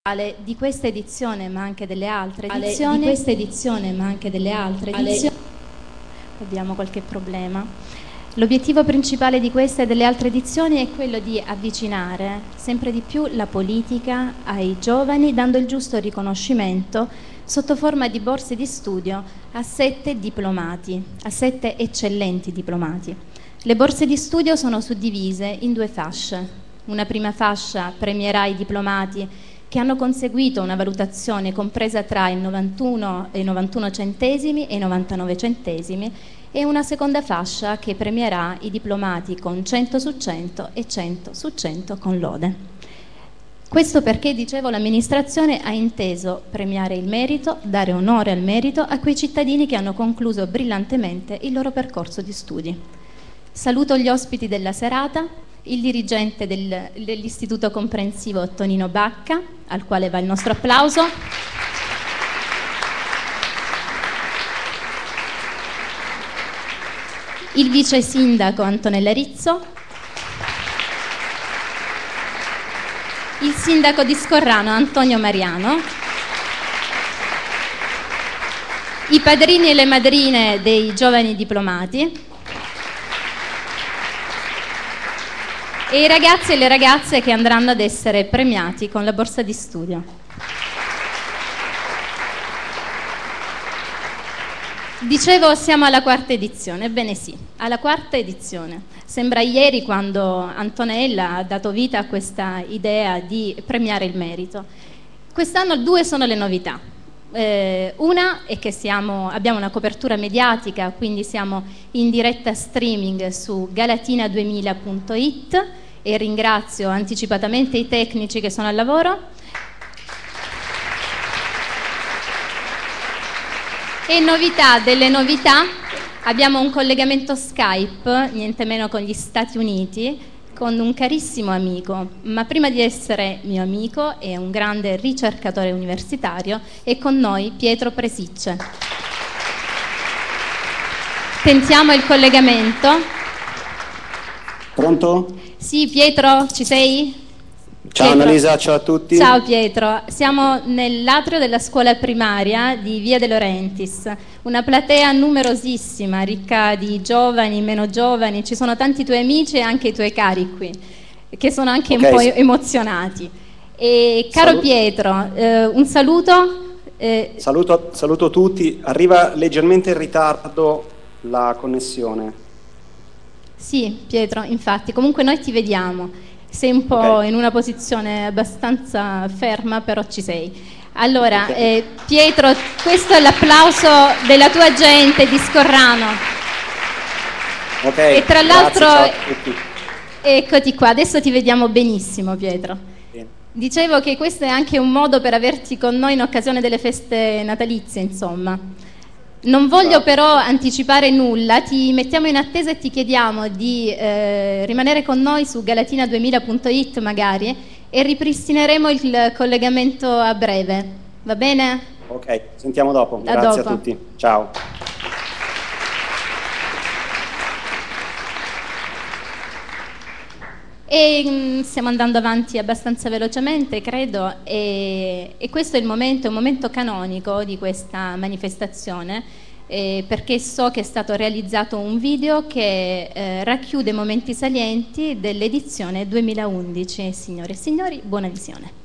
di questa edizione, ma anche delle altre edizioni. Abbiamo qualche problema. L'obiettivo principale di questa e delle altre edizioni è quello di avvicinare sempre di più la politica ai giovani, dando il giusto riconoscimento sotto forma di borse di studio a 7 diplomati, a 7 eccellenti diplomati. Le borse di studio sono suddivise in 2 fasce. Una prima fascia premierà i diplomati che hanno conseguito una valutazione compresa tra il 91 centesimi e i 99 centesimi, e una seconda fascia che premierà i diplomati con 100 su 100 e 100 su 100 con lode. Questo perché, dicevo, l'amministrazione ha inteso premiare il merito, dare onore al merito a quei cittadini che hanno concluso brillantemente il loro percorso di studi. Saluto gli ospiti della serata, il dirigente dell'Istituto Comprensivo Tonino Bacca, al quale va il nostro applauso, il vice sindaco Antonella Rizzo, il sindaco di Scorrano Antonio Mariano, i padrini e le madrine dei giovani diplomati e i ragazzi e le ragazze che andranno ad essere premiati con la borsa di studio. Dicevo, siamo alla 4ª edizione. Ebbene sì, alla 4ª edizione. Sembra ieri quando Antonella ha dato vita a questa idea di premiare il merito. Quest'anno 2 sono le novità. Una è che abbiamo una copertura mediatica, quindi siamo in diretta streaming su galatina2000.it e ringrazio anticipatamente i tecnici che sono al lavoro. E novità delle novità, abbiamo un collegamento Skype, niente meno con gli Stati Uniti, con un carissimo amico, ma prima di essere mio amico è un grande ricercatore universitario, è con noi Pietro Presicce. Tentiamo il collegamento. Pronto? Sì, Pietro, ci sei? Ciao Pietro. Annalisa, ciao a tutti. Ciao Pietro, siamo nell'atrio della scuola primaria di Via De Laurentiis, una platea numerosissima, ricca di giovani, meno giovani, ci sono tanti tuoi amici e anche i tuoi cari qui, che sono anche un po' emozionati. E caro Pietro, un saluto. Saluto tutti, arriva leggermente in ritardo la connessione. Sì Pietro, infatti, comunque noi ti vediamo. Sei un po' in una posizione abbastanza ferma, però ci sei. Allora, Pietro, questo è l'applauso della tua gente di Scorrano. E tra l'altro, eccoti qua, adesso ti vediamo benissimo, Pietro. Bene. Dicevo che questo è anche un modo per averti con noi in occasione delle feste natalizie, insomma. Non voglio però anticipare nulla, ti mettiamo in attesa e ti chiediamo di rimanere con noi su galatina2000.it magari e ripristineremo il collegamento a breve, va bene? Ok, sentiamo dopo, grazie a tutti, ciao. E stiamo andando avanti abbastanza velocemente, credo, e questo è il momento, è un momento canonico di questa manifestazione, perché so che è stato realizzato un video che racchiude momenti salienti dell'edizione 2011. Signore e signori, buona visione.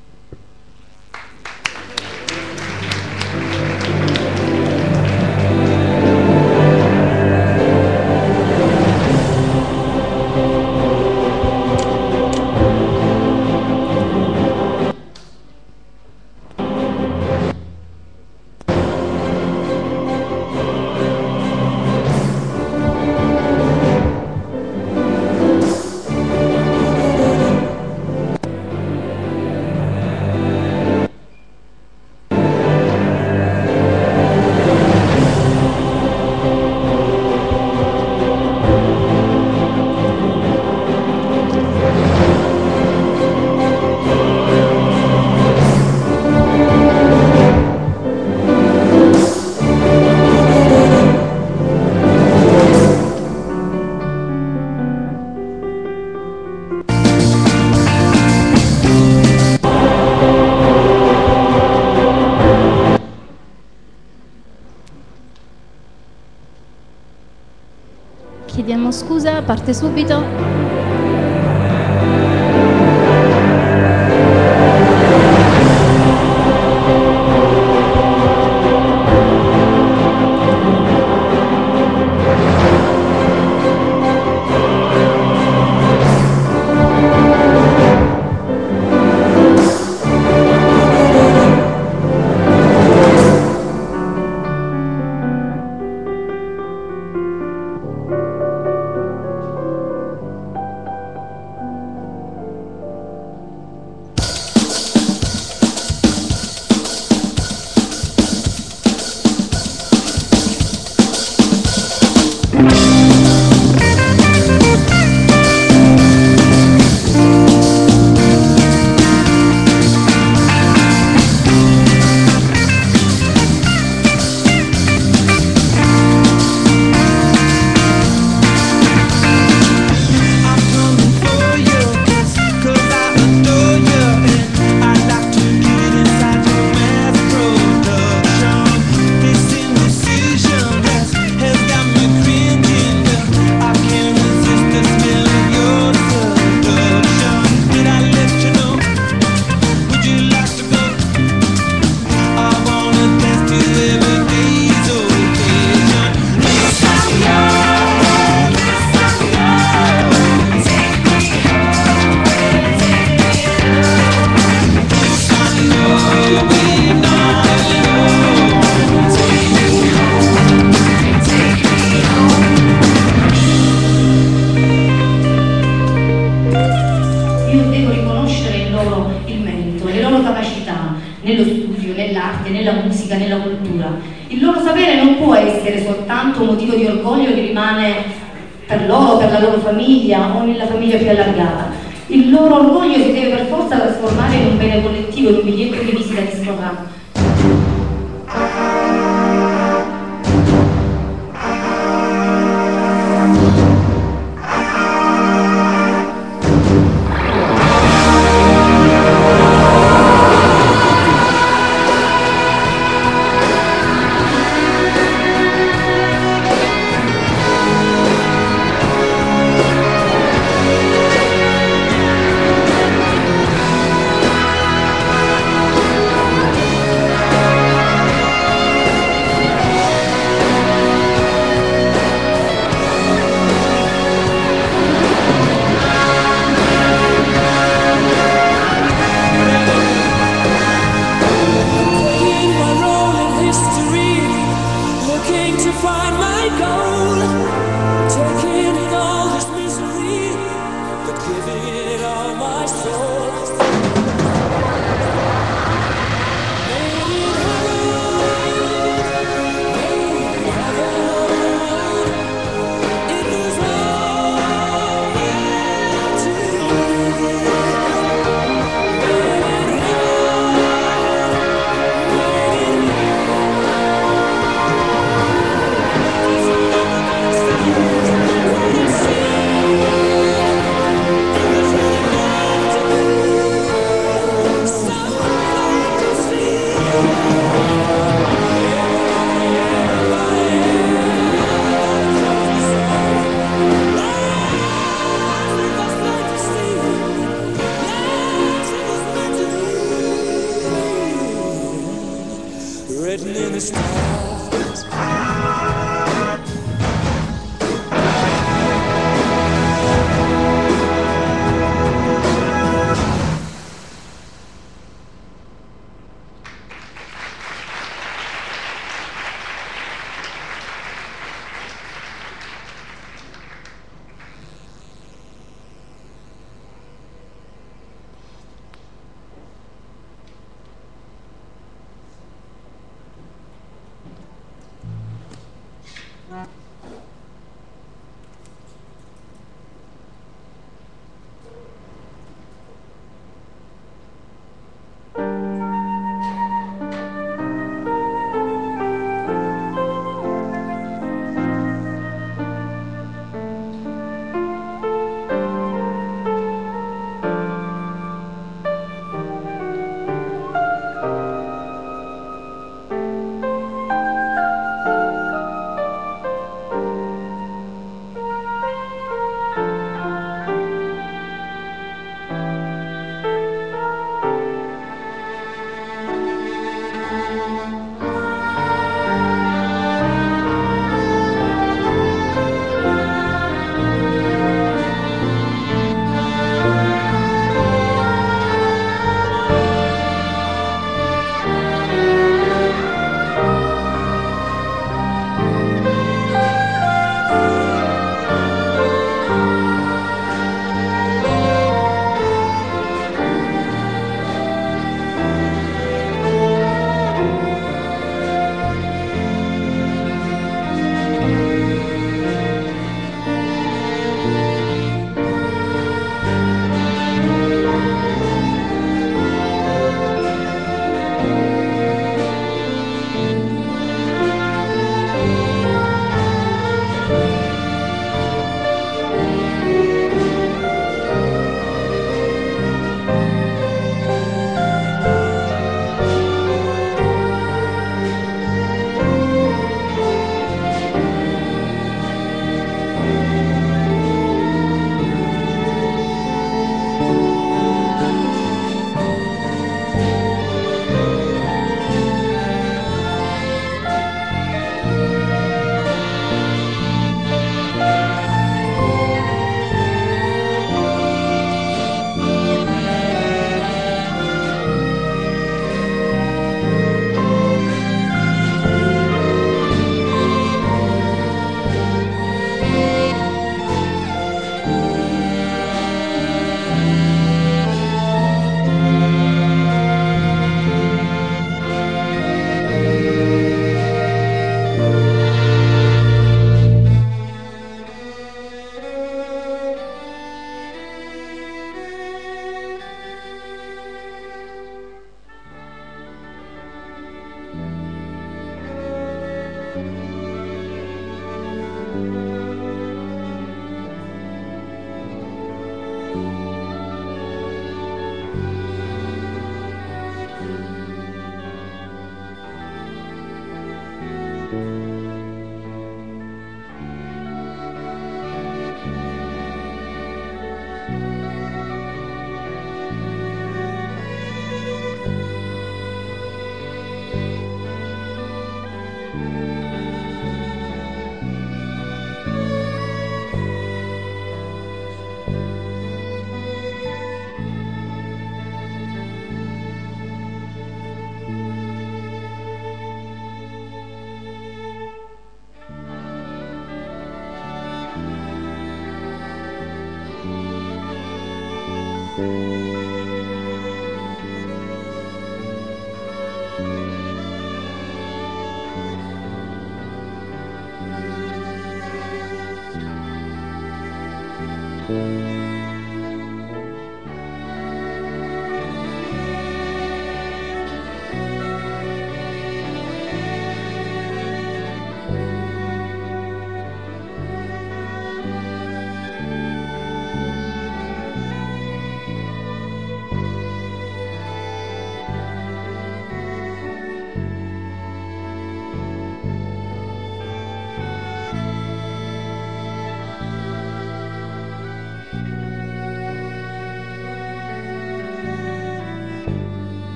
Orchestra parte subito. nello studio, nell'arte, nella musica, nella cultura. Il loro sapere non può essere soltanto un motivo di orgoglio che rimane per loro, per la loro famiglia o nella famiglia più allargata. Il loro orgoglio si deve per forza trasformare in un bene collettivo, in un biglietto di visita discografica.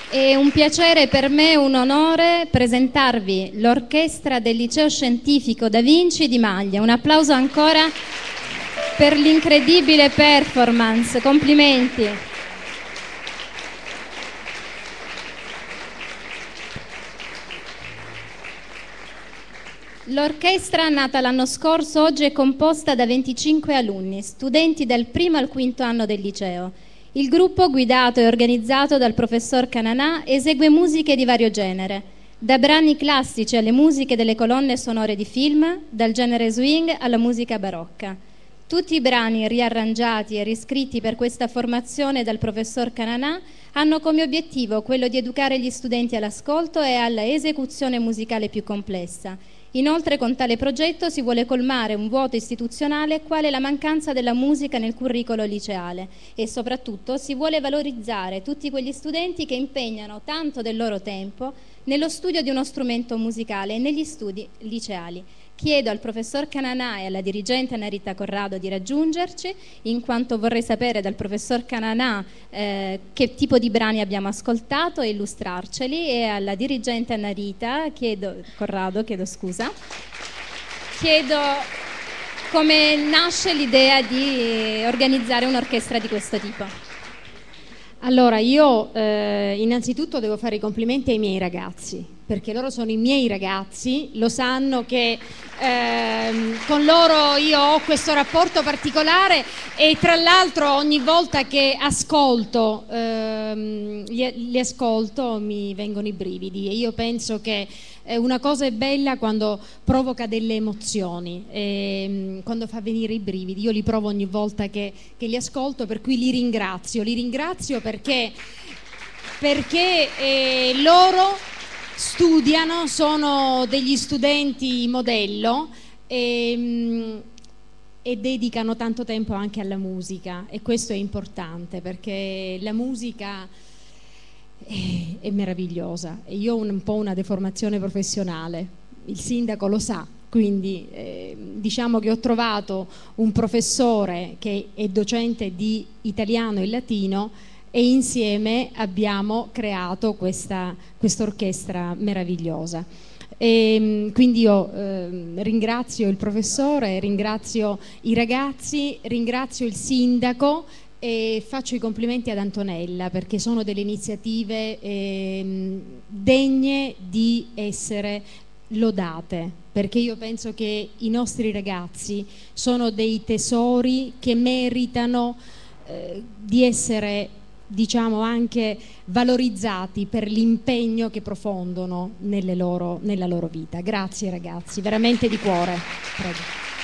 È un piacere per me, un onore presentarvi l'orchestra del Liceo Scientifico Da Vinci di Maglia. Un applauso ancora per l'incredibile performance, complimenti. L'orchestra, nata l'anno scorso, oggi è composta da 25 alunni, studenti dal primo al quinto anno del liceo. Il gruppo, guidato e organizzato dal professor Cananà, esegue musiche di vario genere, da brani classici alle musiche delle colonne sonore di film, dal genere swing alla musica barocca. Tutti i brani riarrangiati e riscritti per questa formazione dal professor Cananà hanno come obiettivo quello di educare gli studenti all'ascolto e alla esecuzione musicale più complessa. Inoltre, con tale progetto si vuole colmare un vuoto istituzionale quale la mancanza della musica nel curricolo liceale e soprattutto si vuole valorizzare tutti quegli studenti che impegnano tanto del loro tempo nello studio di uno strumento musicale e negli studi liceali. Chiedo al professor Cananà e alla dirigente Narita Corrado di raggiungerci, in quanto vorrei sapere dal professor Cananà che tipo di brani abbiamo ascoltato e illustrarceli, e alla dirigente Narita Corrado chiedo come nasce l'idea di organizzare un'orchestra di questo tipo. Allora, io innanzitutto devo fare i complimenti ai miei ragazzi, perché loro sono i miei ragazzi, lo sanno che con loro io ho questo rapporto particolare, e tra l'altro ogni volta che ascolto, li ascolto, mi vengono i brividi, e io penso che una cosa è bella quando provoca delle emozioni, quando fa venire i brividi. Io li provo ogni volta che li ascolto, per cui li ringrazio perché loro studiano, sono degli studenti modello e dedicano tanto tempo anche alla musica, e questo è importante perché la musica è meravigliosa, e io ho un po' una deformazione professionale, il sindaco lo sa, quindi diciamo che ho trovato un professore che è docente di italiano e latino, e insieme abbiamo creato questa orchestra meravigliosa. E quindi io ringrazio il professore, ringrazio i ragazzi, ringrazio il sindaco e faccio i complimenti ad Antonella, perché sono delle iniziative degne di essere lodate, perché io penso che i nostri ragazzi sono dei tesori che meritano di essere, diciamo, anche valorizzati per l'impegno che profondono nella loro vita. Grazie ragazzi, veramente di cuore. Prego.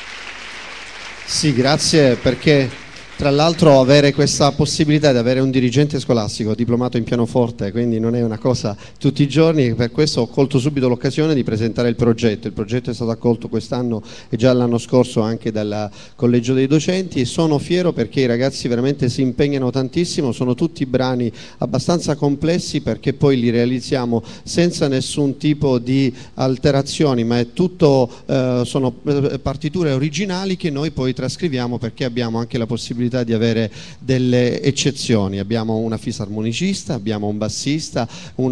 Sì, grazie, perché tra l'altro avere questa possibilità di avere un dirigente scolastico diplomato in pianoforte, quindi non è una cosa tutti i giorni, per questo ho colto subito l'occasione di presentare il progetto. Il progetto è stato accolto quest'anno e già l'anno scorso anche dal collegio dei docenti, e sono fiero perché i ragazzi veramente si impegnano tantissimo. Sono tutti brani abbastanza complessi, perché poi li realizziamo senza nessun tipo di alterazioni, ma è tutto, sono partiture originali che noi poi trascriviamo, perché abbiamo anche la possibilità di avere delle eccezioni. Abbiamo una fisarmonicista, abbiamo un bassista,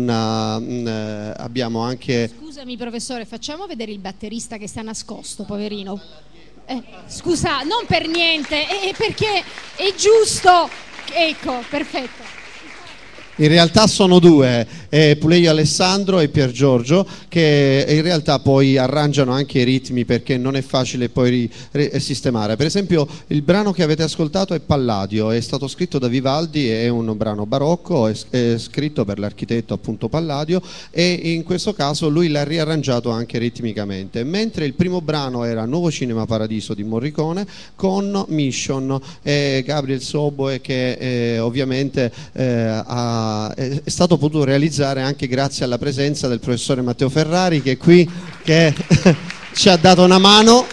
abbiamo anche... Scusami professore, facciamo vedere il batterista che sta nascosto, poverino. Scusa, non per niente, perché è giusto. Ecco, perfetto. In realtà sono due, Puleio Alessandro e Pier Giorgio, che in realtà poi arrangiano anche i ritmi, perché non è facile poi sistemare. Per esempio il brano che avete ascoltato è Palladio, è stato scritto da Vivaldi, è un brano barocco, è scritto per l'architetto appunto Palladio, e in questo caso lui l'ha riarrangiato anche ritmicamente, mentre il primo brano era Nuovo Cinema Paradiso di Morricone con Mission e Gabriel Soboe, che ovviamente è stato potuto realizzare anche grazie alla presenza del professore Matteo Ferrari, che è qui, che ci ha dato una mano.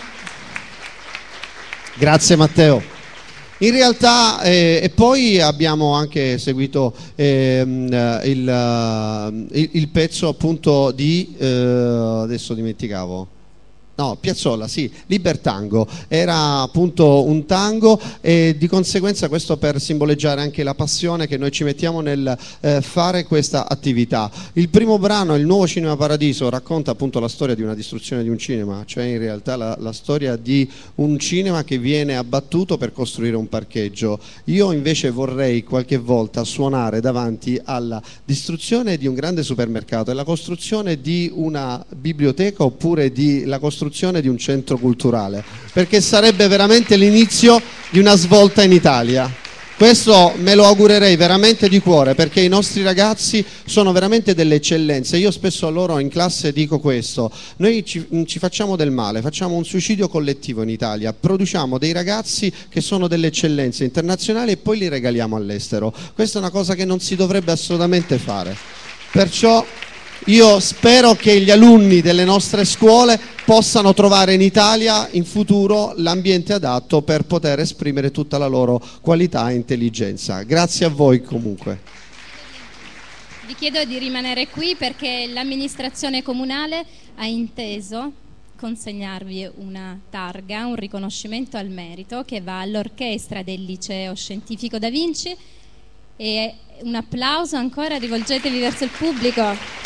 Grazie Matteo. In realtà e poi abbiamo anche seguito il pezzo appunto di adesso dimenticavo, No, Piazzolla, sì, Libertango, era appunto un tango e di conseguenza questo per simboleggiare anche la passione che noi ci mettiamo nel fare questa attività. Il primo brano, Il Nuovo Cinema Paradiso, racconta appunto la storia di una distruzione di un cinema, cioè in realtà la storia di un cinema che viene abbattuto per costruire un parcheggio. Io invece vorrei qualche volta suonare davanti alla distruzione di un grande supermercato e la costruzione di una biblioteca oppure la costruzione di un centro culturale, perché sarebbe veramente l'inizio di una svolta in Italia. Questo me lo augurerei veramente di cuore, perché i nostri ragazzi sono veramente delle eccellenze. Io spesso a loro in classe dico questo: noi ci facciamo del male, facciamo un suicidio collettivo in Italia, produciamo dei ragazzi che sono delle eccellenze internazionali e poi li regaliamo all'estero. Questa è una cosa che non si dovrebbe assolutamente fare. Perciò io spero che gli alunni delle nostre scuole possano trovare in Italia in futuro l'ambiente adatto per poter esprimere tutta la loro qualità e intelligenza. Grazie a voi comunque. Vi chiedo di rimanere qui perché l'amministrazione comunale ha inteso consegnarvi una targa, un riconoscimento al merito che va all'orchestra del Liceo Scientifico Da Vinci, e un applauso ancora, rivolgetevi verso il pubblico.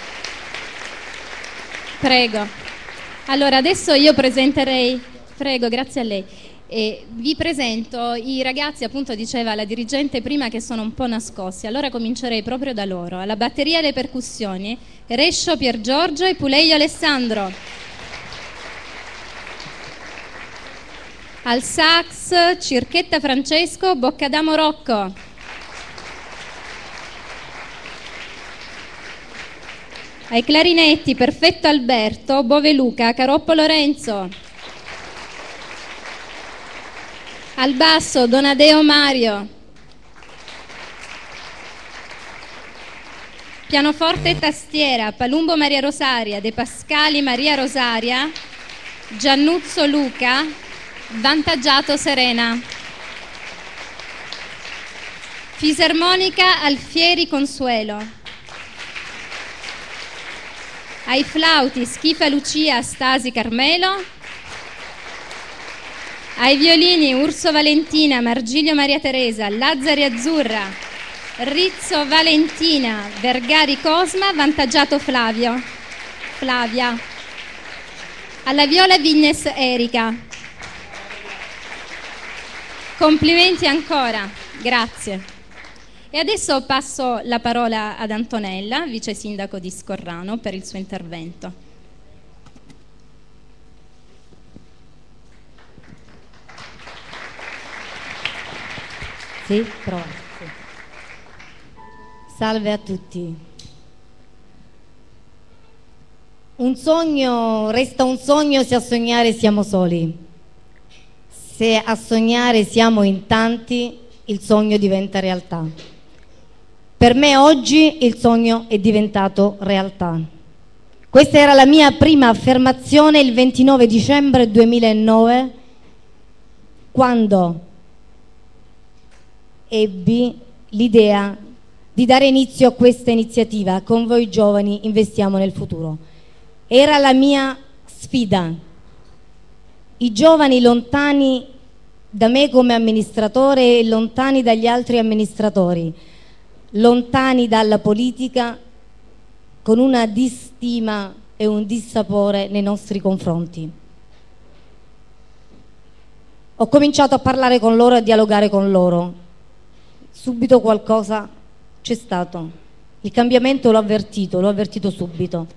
Prego. Allora adesso io presenterei, prego, grazie a lei, vi presento i ragazzi, appunto diceva la dirigente prima che sono un po' nascosti, allora comincerei proprio da loro. Alla batteria e alle percussioni Rescio Pier Giorgio e Puleio Alessandro. Al sax Circhetta Francesco, Boccadamo Rocco. Ai clarinetti Perfetto Alberto, Bove Luca, Caroppo Lorenzo. Al basso Donadeo Mario. Pianoforte e tastiera Palumbo Maria Rosaria, De Pascali Maria Rosaria, Giannuzzo Luca, Vantaggiato Serena. Fisarmonica Alfieri Consuelo. Ai flauti Schifa Lucia, Stasi Carmelo. Ai violini Urso Valentina, Margilio Maria Teresa, Lazzari Azzurra, Rizzo Valentina, Vergari Cosma, Vantaggiato Flavia. Alla viola Vignes Erika. Complimenti ancora, grazie. E adesso passo la parola ad Antonella, vice sindaco di Scorrano, per il suo intervento. Sì, prova. Sì. Salve a tutti. Un sogno resta un sogno se a sognare siamo soli. Se a sognare siamo in tanti, il sogno diventa realtà. Per me oggi il sogno è diventato realtà. Questa era la mia prima affermazione il 29 dicembre 2009, quando ebbi l'idea di dare inizio a questa iniziativa. Con voi giovani investiamo nel futuro. Era la mia sfida. I giovani lontani da me come amministratore e lontani dagli altri amministratori, lontani dalla politica, con una distima e un dissapore nei nostri confronti. Ho cominciato a parlare con loro e a dialogare con loro. Subito qualcosa c'è stato. Il cambiamento l'ho avvertito subito.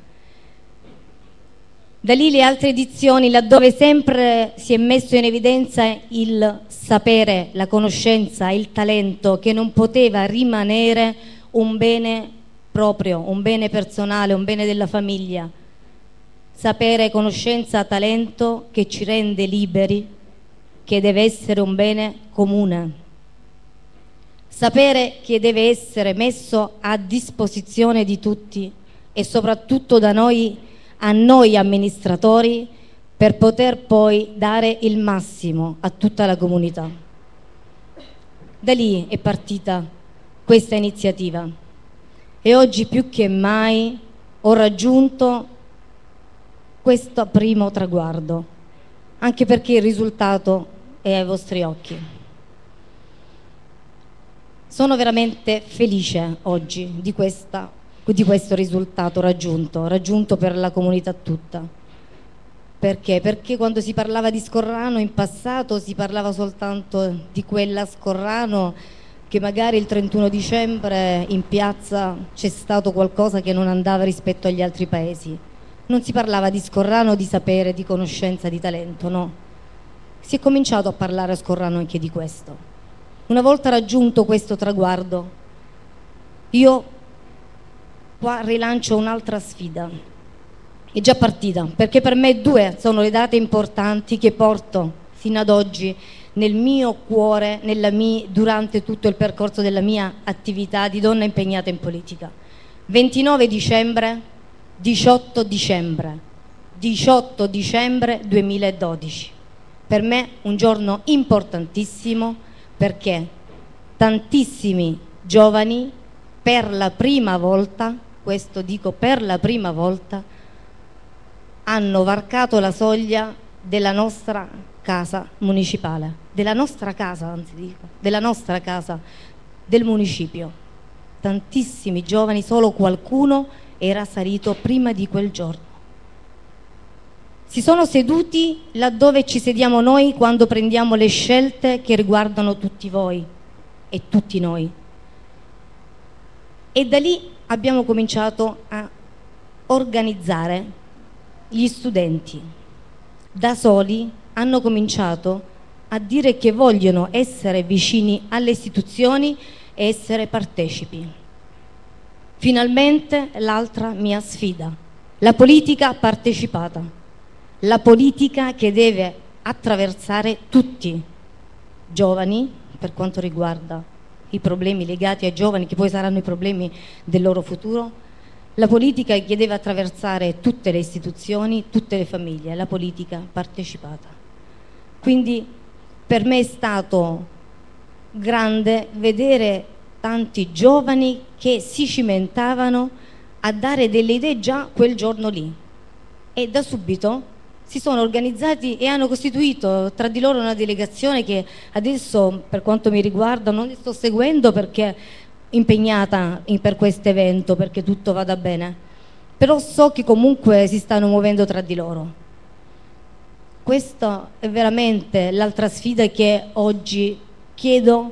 Da lì le altre edizioni, laddove sempre si è messo in evidenza il sapere, la conoscenza, il talento, che non poteva rimanere un bene proprio, un bene personale, un bene della famiglia. Sapere, conoscenza, talento che ci rende liberi, che deve essere un bene comune. Sapere che deve essere messo a disposizione di tutti e soprattutto da noi, a noi amministratori, per poter poi dare il massimo a tutta la comunità. Da lì è partita questa iniziativa e oggi più che mai ho raggiunto questo primo traguardo, anche perché il risultato è ai vostri occhi. Sono veramente felice oggi di questo risultato raggiunto per la comunità tutta. Perché? Perché quando si parlava di Scorrano in passato si parlava soltanto di quella Scorrano che magari il 31 dicembre in piazza c'è stato qualcosa che non andava rispetto agli altri paesi. Non si parlava di Scorrano, di sapere, di conoscenza, di talento, no. Si è cominciato a parlare a Scorrano anche di questo. Una volta raggiunto questo traguardo, io qua rilancio un'altra sfida. È già partita, perché per me 2 sono le date importanti che porto fino ad oggi nel mio cuore, durante tutto il percorso della mia attività di donna impegnata in politica. 29 dicembre, 18 dicembre 2012. Per me un giorno importantissimo, perché tantissimi giovani per la prima volta, questo dico per la prima volta, hanno varcato la soglia della nostra casa municipale, della nostra casa del municipio. Tantissimi giovani, solo qualcuno era salito prima di quel giorno. Si sono seduti laddove ci sediamo noi quando prendiamo le scelte che riguardano tutti voi e tutti noi. E da lì abbiamo cominciato a organizzare gli studenti. Da soli hanno cominciato a dire che vogliono essere vicini alle istituzioni e essere partecipi. Finalmente l'altra mia sfida, la politica partecipata, la politica che deve attraversare tutti, giovani, per quanto riguarda i problemi legati ai giovani, che poi saranno i problemi del loro futuro, la politica che deve attraversare tutte le istituzioni, tutte le famiglie, la politica partecipata. Quindi per me è stato grande vedere tanti giovani che si cimentavano a dare delle idee già quel giorno lì, e da subito si sono organizzati e hanno costituito tra di loro una delegazione che adesso, per quanto mi riguarda, non li sto seguendo perché impegnata per questo evento, perché tutto vada bene, però so che comunque si stanno muovendo tra di loro. Questa è veramente l'altra sfida che oggi chiedo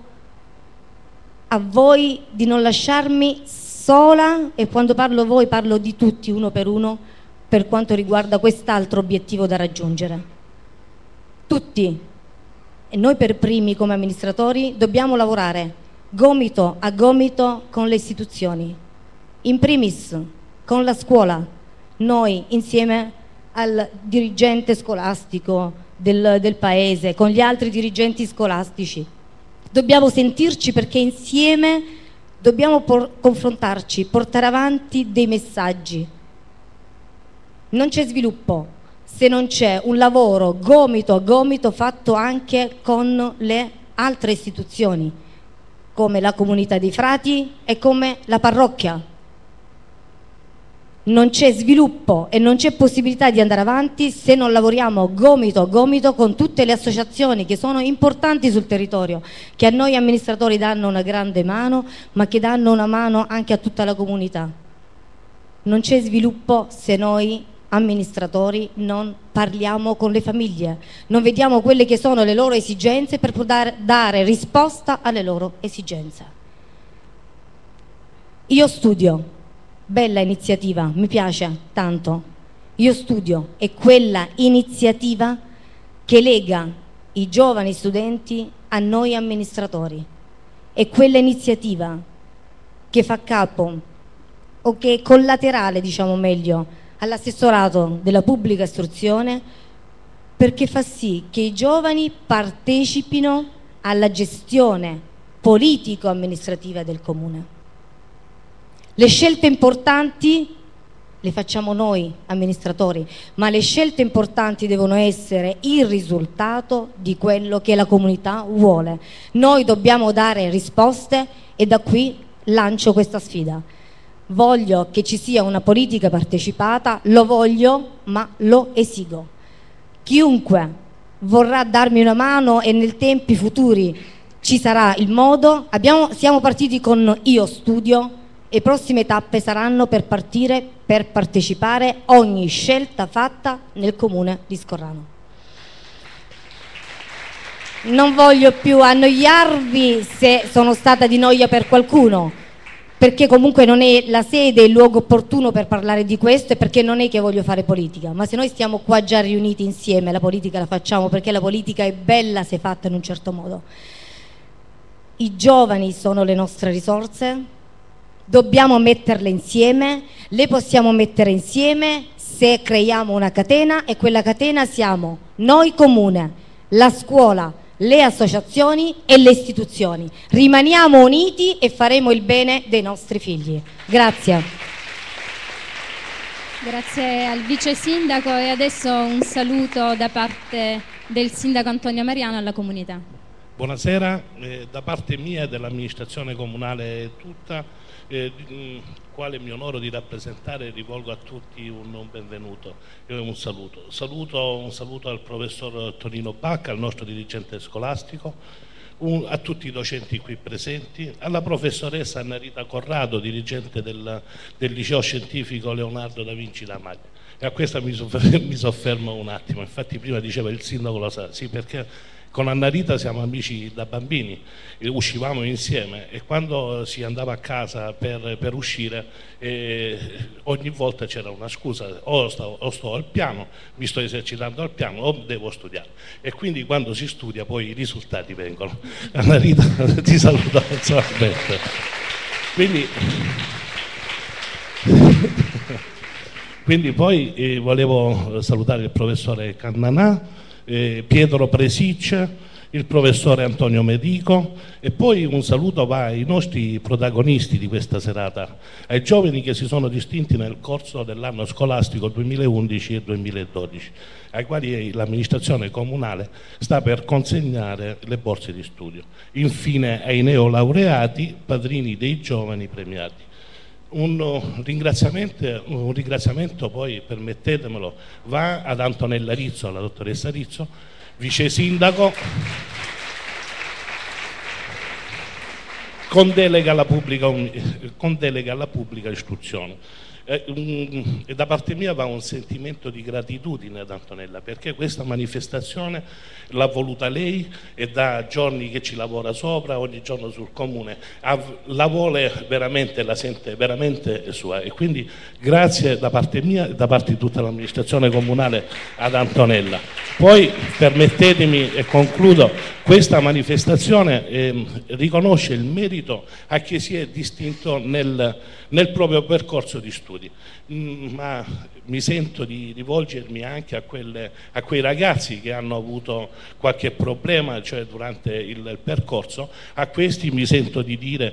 a voi, di non lasciarmi sola, e quando parlo voi parlo di tutti uno per uno, per quanto riguarda quest'altro obiettivo da raggiungere. Tutti, e noi per primi come amministratori, dobbiamo lavorare gomito a gomito con le istituzioni, in primis con la scuola, noi insieme al dirigente scolastico del paese, con gli altri dirigenti scolastici. Dobbiamo sentirci, perché insieme dobbiamo confrontarci, portare avanti dei messaggi. Non c'è sviluppo se non c'è un lavoro gomito a gomito fatto anche con le altre istituzioni, come la comunità dei frati e come la parrocchia. Non c'è sviluppo e non c'è possibilità di andare avanti se non lavoriamo gomito a gomito con tutte le associazioni che sono importanti sul territorio, che a noi amministratori danno una grande mano, ma che danno una mano anche a tutta la comunità. Non c'è sviluppo se noi amministratori non parliamo con le famiglie, non vediamo quelle che sono le loro esigenze per poter dare risposta alle loro esigenze. Io studio. Bella iniziativa, mi piace tanto. Io studio, è quella iniziativa che lega i giovani studenti a noi amministratori. È quella iniziativa che fa capo, o che è collaterale, diciamo meglio, all'assessorato della pubblica istruzione, perché fa sì che i giovani partecipino alla gestione politico-amministrativa del comune. Le scelte importanti le facciamo noi amministratori, ma le scelte importanti devono essere il risultato di quello che la comunità vuole. Noi dobbiamo dare risposte, e da qui lancio questa sfida. voglio che ci sia una politica partecipata, lo voglio, ma lo esigo. Chiunque vorrà darmi una mano e nei tempi futuri ci sarà il modo, siamo partiti con Io Studio e prossime tappe saranno per partecipare ogni scelta fatta nel comune di Scorrano. Non voglio più annoiarvi se sono stata di noia per qualcuno, perché comunque non è la sede, il luogo opportuno per parlare di questo, e perché non è che voglio fare politica, ma se noi stiamo qua già riuniti insieme, la politica la facciamo perché la politica è bella se fatta in un certo modo. I giovani sono le nostre risorse, dobbiamo metterle insieme, le possiamo mettere insieme se creiamo una catena, e quella catena siamo noi comune, la scuola, le associazioni e le istituzioni. Rimaniamo uniti e faremo il bene dei nostri figli. Grazie. Grazie al vice sindaco, e adesso un saluto da parte del sindaco Antonio Mariano alla comunità. Buonasera, da parte mia e dell'amministrazione comunale tutta, quale mi onoro di rappresentare, rivolgo a tutti un benvenuto e un saluto. Un saluto al professor Tonino Bacca, al nostro dirigente scolastico, a tutti i docenti qui presenti, alla professoressa Anna Rita Corrado, dirigente del liceo scientifico Leonardo da Vinci da Maglia. E a questa mi soffermo un attimo. Infatti prima diceva il sindaco lo sa, sì, perché con Anna Rita siamo amici da bambini, uscivamo insieme, e quando si andava a casa per uscire ogni volta c'era una scusa: o sto al piano, mi sto esercitando al piano, o devo studiare. E quindi quando si studia poi i risultati vengono. Anna Rita ti saluto personalmente. Quindi poi volevo salutare il professore Cannanà, Pietro Presicce, il professore Antonio Medico, e poi un saluto va ai nostri protagonisti di questa serata, ai giovani che si sono distinti nel corso dell'anno scolastico 2011 e 2012, ai quali l'amministrazione comunale sta per consegnare le borse di studio. Infine ai neolaureati, padrini dei giovani premiati. Un ringraziamento poi, permettetemelo, va ad Antonella Rizzo, alla dottoressa Rizzo, vice sindaco, con delega alla pubblica istruzione. E da parte mia va un sentimento di gratitudine ad Antonella, perché questa manifestazione l'ha voluta lei, e da giorni che ci lavora sopra, ogni giorno sul comune, la vuole veramente, la sente veramente sua, e quindi grazie da parte mia e da parte di tutta l'amministrazione comunale ad Antonella. Poi permettetemi, e concludo, questa manifestazione riconosce il merito a chi si è distinto nel proprio percorso di studi, ma mi sento di rivolgermi anche a quei ragazzi che hanno avuto qualche problema, cioè durante il percorso. A questi mi sento di dire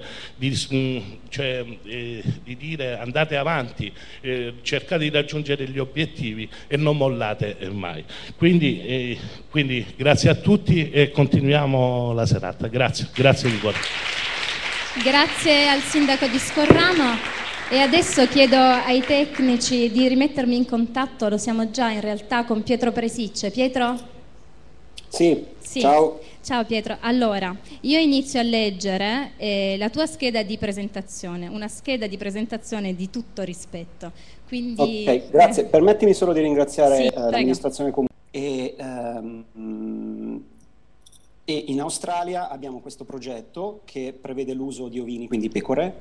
andate avanti, cercate di raggiungere gli obiettivi e non mollate mai. Quindi grazie a tutti e continuiamo la serata. Grazie di cuore. Grazie al sindaco di Scorrano. E adesso chiedo ai tecnici di rimettermi in contatto, lo siamo già in realtà, con Pietro Presicce. Pietro? Sì. Ciao. Ciao Pietro. Allora, io inizio a leggere la tua scheda di presentazione, una scheda di presentazione di tutto rispetto. Quindi, ok, grazie. Permettimi solo di ringraziare l'amministrazione comunale. E in Australia abbiamo questo progetto che prevede l'uso di ovini, quindi pecore,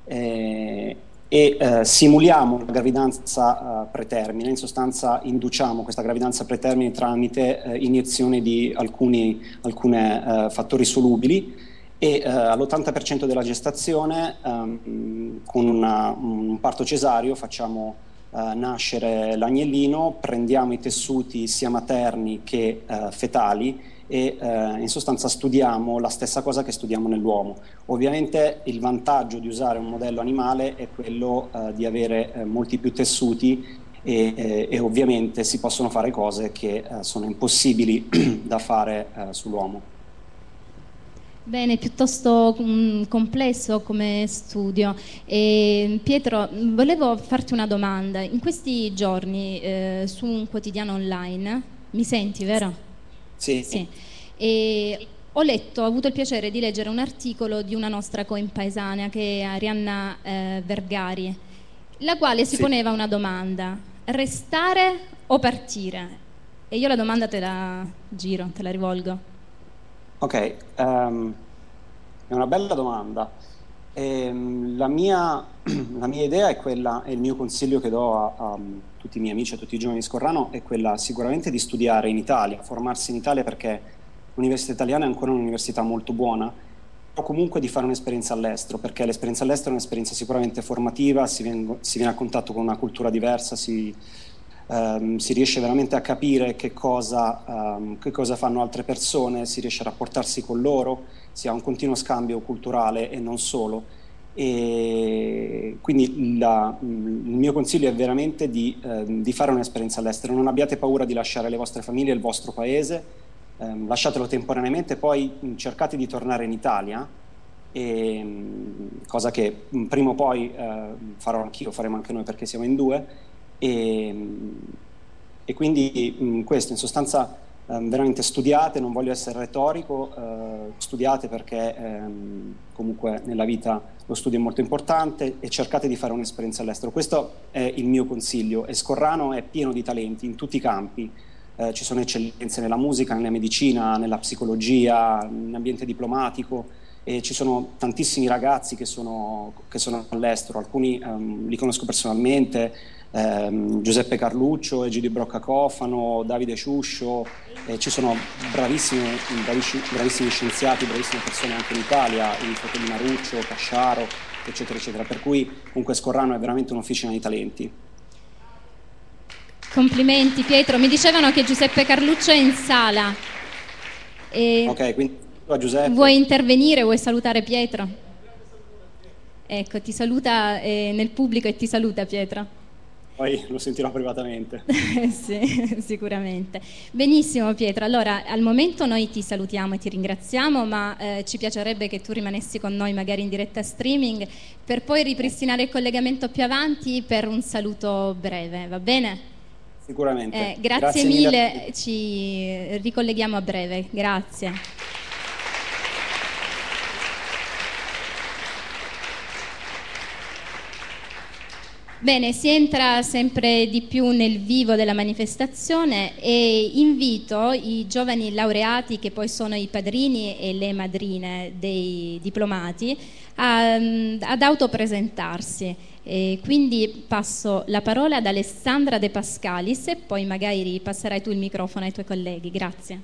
simuliamo la gravidanza pretermine. In sostanza induciamo questa gravidanza pretermine tramite iniezione di alcuni fattori solubili, e all'80% della gestazione con un parto cesareo facciamo nascere l'agnellino, prendiamo i tessuti sia materni che fetali, e in sostanza studiamo la stessa cosa che studiamo nell'uomo. Ovviamente il vantaggio di usare un modello animale è quello di avere molti più tessuti, e ovviamente si possono fare cose che sono impossibili da fare sull'uomo. Bene, piuttosto complesso come studio. Pietro, volevo farti una domanda. In questi giorni su un quotidiano online, mi senti, vero? Sì. Sì. Ho avuto il piacere di leggere un articolo di una nostra coempaesanea che è Arianna Vergari, la quale si poneva una domanda: restare o partire? E io la domanda te la giro, te la rivolgo. Ok, è una bella domanda. La mia idea è quella, e il mio consiglio che do a tutti i miei amici, a tutti i giovani di Scorrano, è quella sicuramente di studiare in Italia, formarsi in Italia, perché l'università italiana è ancora un'università molto buona, o comunque di fare un'esperienza all'estero, perché l'esperienza all'estero è un'esperienza sicuramente formativa, si viene a contatto con una cultura diversa, si riesce veramente a capire che cosa fanno altre persone, si riesce a rapportarsi con loro, si ha un continuo scambio culturale e non solo. E quindi il mio consiglio è veramente di fare un'esperienza all'estero. Non abbiate paura di lasciare le vostre famiglie e il vostro paese, lasciatelo temporaneamente, poi cercate di tornare in Italia, cosa che prima o poi farò anch'io, faremo anche noi perché siamo in due. E quindi questo, in sostanza, veramente studiate, non voglio essere retorico, studiate perché comunque nella vita lo studio è molto importante, e cercate di fare un'esperienza all'estero. Questo è il mio consiglio, e Scorrano è pieno di talenti in tutti i campi, ci sono eccellenze nella musica, nella medicina, nella psicologia, in ambiente diplomatico, e ci sono tantissimi ragazzi che sono all'estero, alcuni li conosco personalmente. Giuseppe Carluccio, Egidio Broccacofano, Davide Ciuscio, ci sono bravissimi scienziati, bravissime persone anche in Italia, i fratelli Maruccio, Casciaro, eccetera eccetera, per cui comunque Scorrano è veramente un'officina di talenti. Complimenti Pietro, mi dicevano che Giuseppe Carluccio è in sala. Ok, quindi Giuseppe. Vuoi intervenire, vuoi salutare Pietro? Ecco, ti saluta nel pubblico e ti saluta Pietro. Poi lo sentirò privatamente. Sì, sicuramente. Benissimo Pietro, allora al momento noi ti salutiamo e ti ringraziamo, ma ci piacerebbe che tu rimanessi con noi magari in diretta streaming per poi ripristinare il collegamento più avanti per un saluto breve, va bene? Sicuramente. Grazie mille, ci ricolleghiamo a breve, grazie. Bene, si entra sempre di più nel vivo della manifestazione e invito i giovani laureati, che poi sono i padrini e le madrine dei diplomati, ad autopresentarsi. Quindi passo la parola ad Alessandra De Pascalis e poi magari passerai tu il microfono ai tuoi colleghi. Grazie.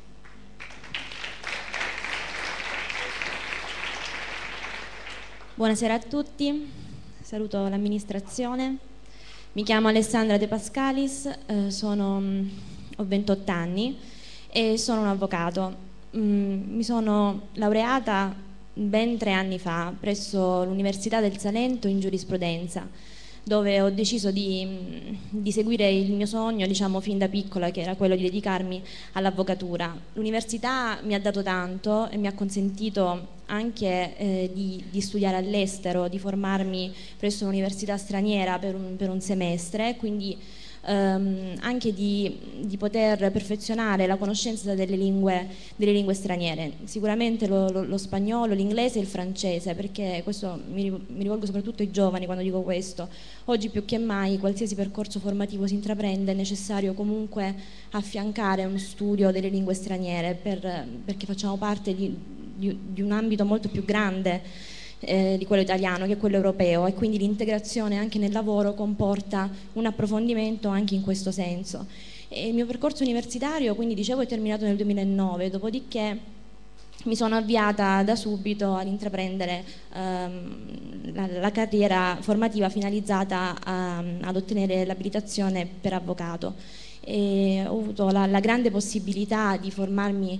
Buonasera a tutti. Saluto l'amministrazione. Mi chiamo Alessandra De Pascalis, ho 28 anni e sono un avvocato. Mi sono laureata ben 3 anni fa presso l'Università del Salento in giurisprudenza, dove ho deciso di seguire il mio sogno, diciamo, fin da piccola, che era quello di dedicarmi all'avvocatura. L'università mi ha dato tanto e mi ha consentito anche di studiare all'estero, di formarmi presso un'università straniera per un semestre, quindi anche di poter perfezionare la conoscenza delle lingue straniere, sicuramente lo spagnolo, l'inglese e il francese, perché questo mi rivolgo soprattutto ai giovani quando dico questo. Oggi più che mai, qualsiasi percorso formativo si intraprende, è necessario comunque affiancare uno studio delle lingue straniere, perché facciamo parte di un ambito molto più grande di quello italiano, che è quello europeo, e quindi l'integrazione anche nel lavoro comporta un approfondimento anche in questo senso. E il mio percorso universitario, quindi dicevo, è terminato nel 2009, dopodiché mi sono avviata da subito ad intraprendere la carriera formativa finalizzata ad ottenere l'abilitazione per avvocato. E ho avuto la grande possibilità di formarmi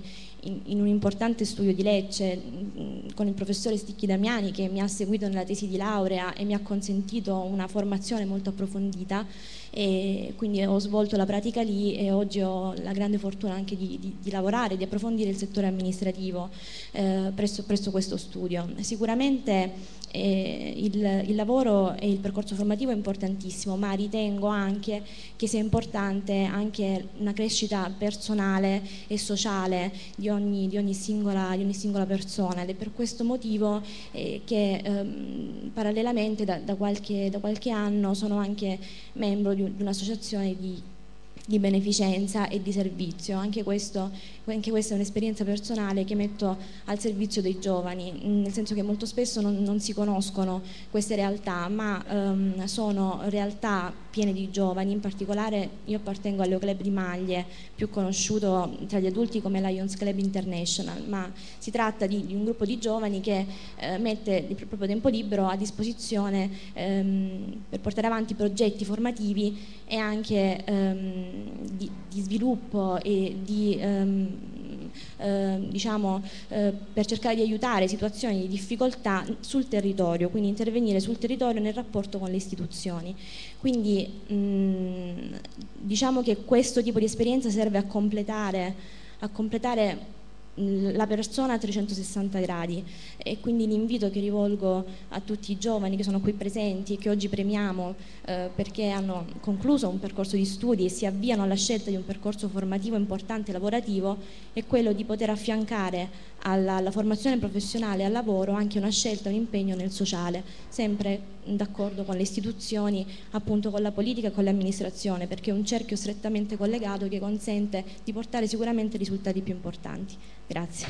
in un importante studio di Lecce con il professore Sticchi Damiani, che mi ha seguito nella tesi di laurea e mi ha consentito una formazione molto approfondita, e quindi ho svolto la pratica lì e oggi ho la grande fortuna anche di lavorare, di approfondire il settore amministrativo presso questo studio. Sicuramente il lavoro e il percorso formativo è importantissimo, ma ritengo anche che sia importante anche una crescita personale e sociale di ogni singola persona, ed è per questo motivo che parallelamente da qualche anno sono anche membro di un'associazione di beneficenza e di servizio. Anche questa è un'esperienza personale che metto al servizio dei giovani, nel senso che molto spesso non si conoscono queste realtà, ma sono realtà piene di giovani. In particolare io appartengo all'Eo Club di Maglie, più conosciuto tra gli adulti come Lions Club International, ma si tratta di un gruppo di giovani che mette il proprio tempo libero a disposizione per portare avanti progetti formativi e anche di sviluppo e per cercare di aiutare situazioni di difficoltà sul territorio, quindi intervenire sul territorio nel rapporto con le istituzioni. Quindi diciamo che questo tipo di esperienza serve a completare la persona a 360 gradi, e quindi l'invito che rivolgo a tutti i giovani che sono qui presenti e che oggi premiamo perché hanno concluso un percorso di studi e si avviano alla scelta di un percorso formativo importante e lavorativo è quello di poter affiancare alla formazione professionale e al lavoro anche una scelta, un impegno nel sociale, sempre d'accordo con le istituzioni, appunto con la politica e con l'amministrazione, perché è un cerchio strettamente collegato che consente di portare sicuramente risultati più importanti. Grazie.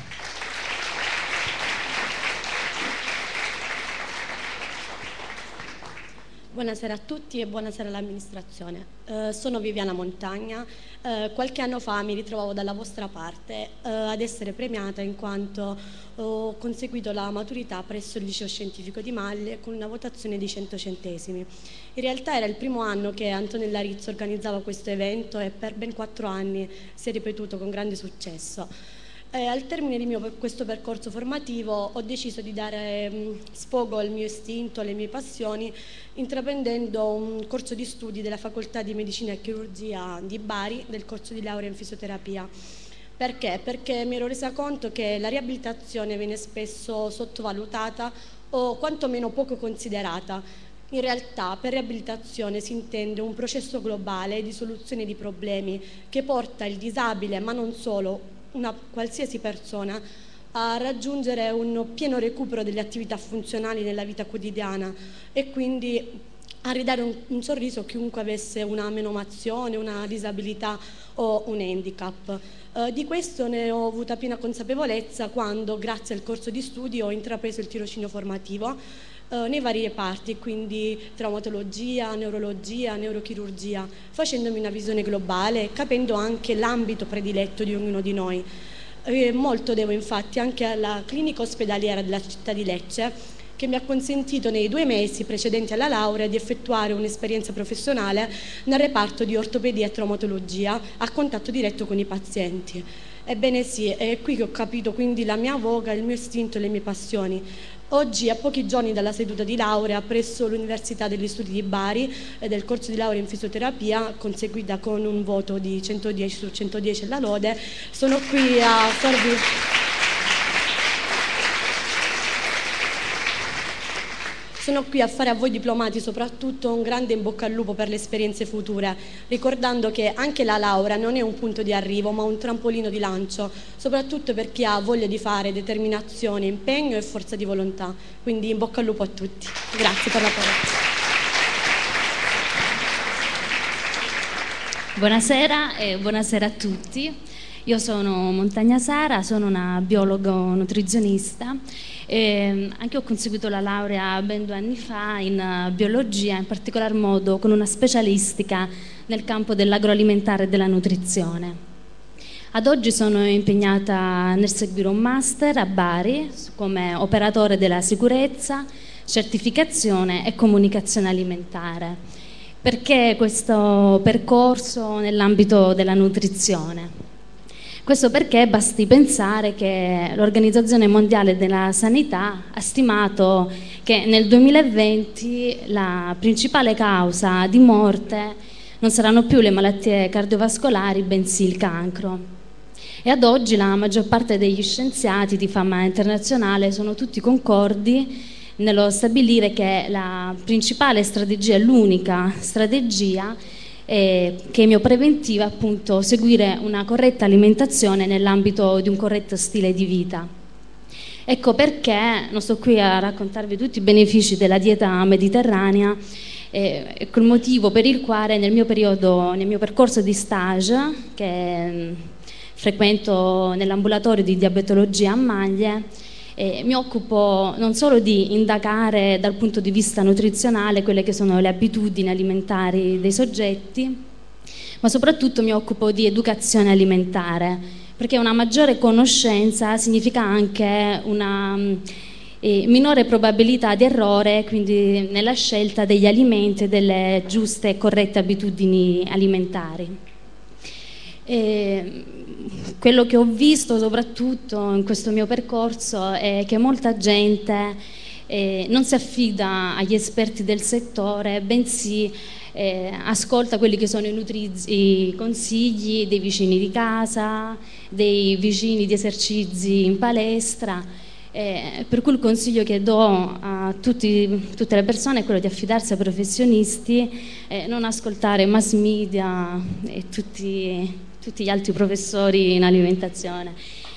Buonasera a tutti e buonasera all'amministrazione. Sono Viviana Montagna. Qualche anno fa mi ritrovavo dalla vostra parte ad essere premiata in quanto ho conseguito la maturità presso il liceo scientifico di Maglie con una votazione di 100 centesimi. In realtà era il primo anno che Antonella Rizzo organizzava questo evento e per ben 4 anni si è ripetuto con grande successo. Al termine di questo percorso formativo ho deciso di dare sfogo al mio istinto, alle mie passioni, intraprendendo un corso di studi della Facoltà di Medicina e Chirurgia di Bari, del corso di laurea in fisioterapia. Perché? Perché mi ero resa conto che la riabilitazione viene spesso sottovalutata o quantomeno poco considerata. In realtà per riabilitazione si intende un processo globale di soluzione di problemi che porta il disabile, ma non solo, una qualsiasi persona, a raggiungere un pieno recupero delle attività funzionali nella vita quotidiana e quindi a ridare un sorriso a chiunque avesse una menomazione, una disabilità o un handicap. Di questo ne ho avuta piena consapevolezza quando, grazie al corso di studio, ho intrapreso il tirocinio formativo nei vari reparti, quindi traumatologia, neurologia, neurochirurgia, facendomi una visione globale, capendo anche l'ambito prediletto di ognuno di noi. Molto devo infatti anche alla clinica ospedaliera della città di Lecce, che mi ha consentito nei 2 mesi precedenti alla laurea di effettuare un'esperienza professionale nel reparto di ortopedia e traumatologia a contatto diretto con i pazienti. Ebbene sì, è qui che ho capito quindi la mia voga, il mio istinto e le mie passioni. Oggi, a pochi giorni dalla seduta di laurea presso l'Università degli Studi di Bari del corso di laurea in fisioterapia, conseguita con un voto di 110 su 110 alla lode, sono qui a farvi... Sono qui a fare a voi diplomati soprattutto un grande in bocca al lupo per le esperienze future, ricordando che anche la laurea non è un punto di arrivo ma un trampolino di lancio, soprattutto per chi ha voglia di fare, determinazione, impegno e forza di volontà. Quindi in bocca al lupo a tutti. Grazie per la parola. Buonasera e buonasera a tutti. Io sono Montagna Sara, sono una biologo-nutrizionista e anche io ho conseguito la laurea ben 2 anni fa in biologia, in particolar modo con una specialistica nel campo dell'agroalimentare e della nutrizione. Ad oggi sono impegnata nel seguire un master a Bari come operatore della sicurezza, certificazione e comunicazione alimentare. Perché questo percorso nell'ambito della nutrizione? Questo perché basti pensare che l'Organizzazione Mondiale della Sanità ha stimato che nel 2020 la principale causa di morte non saranno più le malattie cardiovascolari, bensì il cancro. E ad oggi la maggior parte degli scienziati di fama internazionale sono tutti concordi nello stabilire che la principale strategia, l'unica strategia chemiopreventiva, appunto, seguire una corretta alimentazione nell'ambito di un corretto stile di vita. Ecco perché non sto qui a raccontarvi tutti i benefici della dieta mediterranea, ecco il motivo per il quale nel mio percorso di stage, che frequento nell'ambulatorio di diabetologia a Maglie, mi occupo non solo di indagare dal punto di vista nutrizionale quelle che sono le abitudini alimentari dei soggetti, ma soprattutto mi occupo di educazione alimentare, perché una maggiore conoscenza significa anche una minore probabilità di errore, quindi nella scelta degli alimenti e delle giuste e corrette abitudini alimentari. Quello che ho visto soprattutto in questo mio percorso è che molta gente non si affida agli esperti del settore, bensì ascolta quelli che sono i consigli dei vicini di casa, dei vicini di esercizi in palestra, per cui il consiglio che do a tutte le persone è quello di affidarsi a professionisti, non ascoltare mass media e tutti gli altri professori in alimentazione.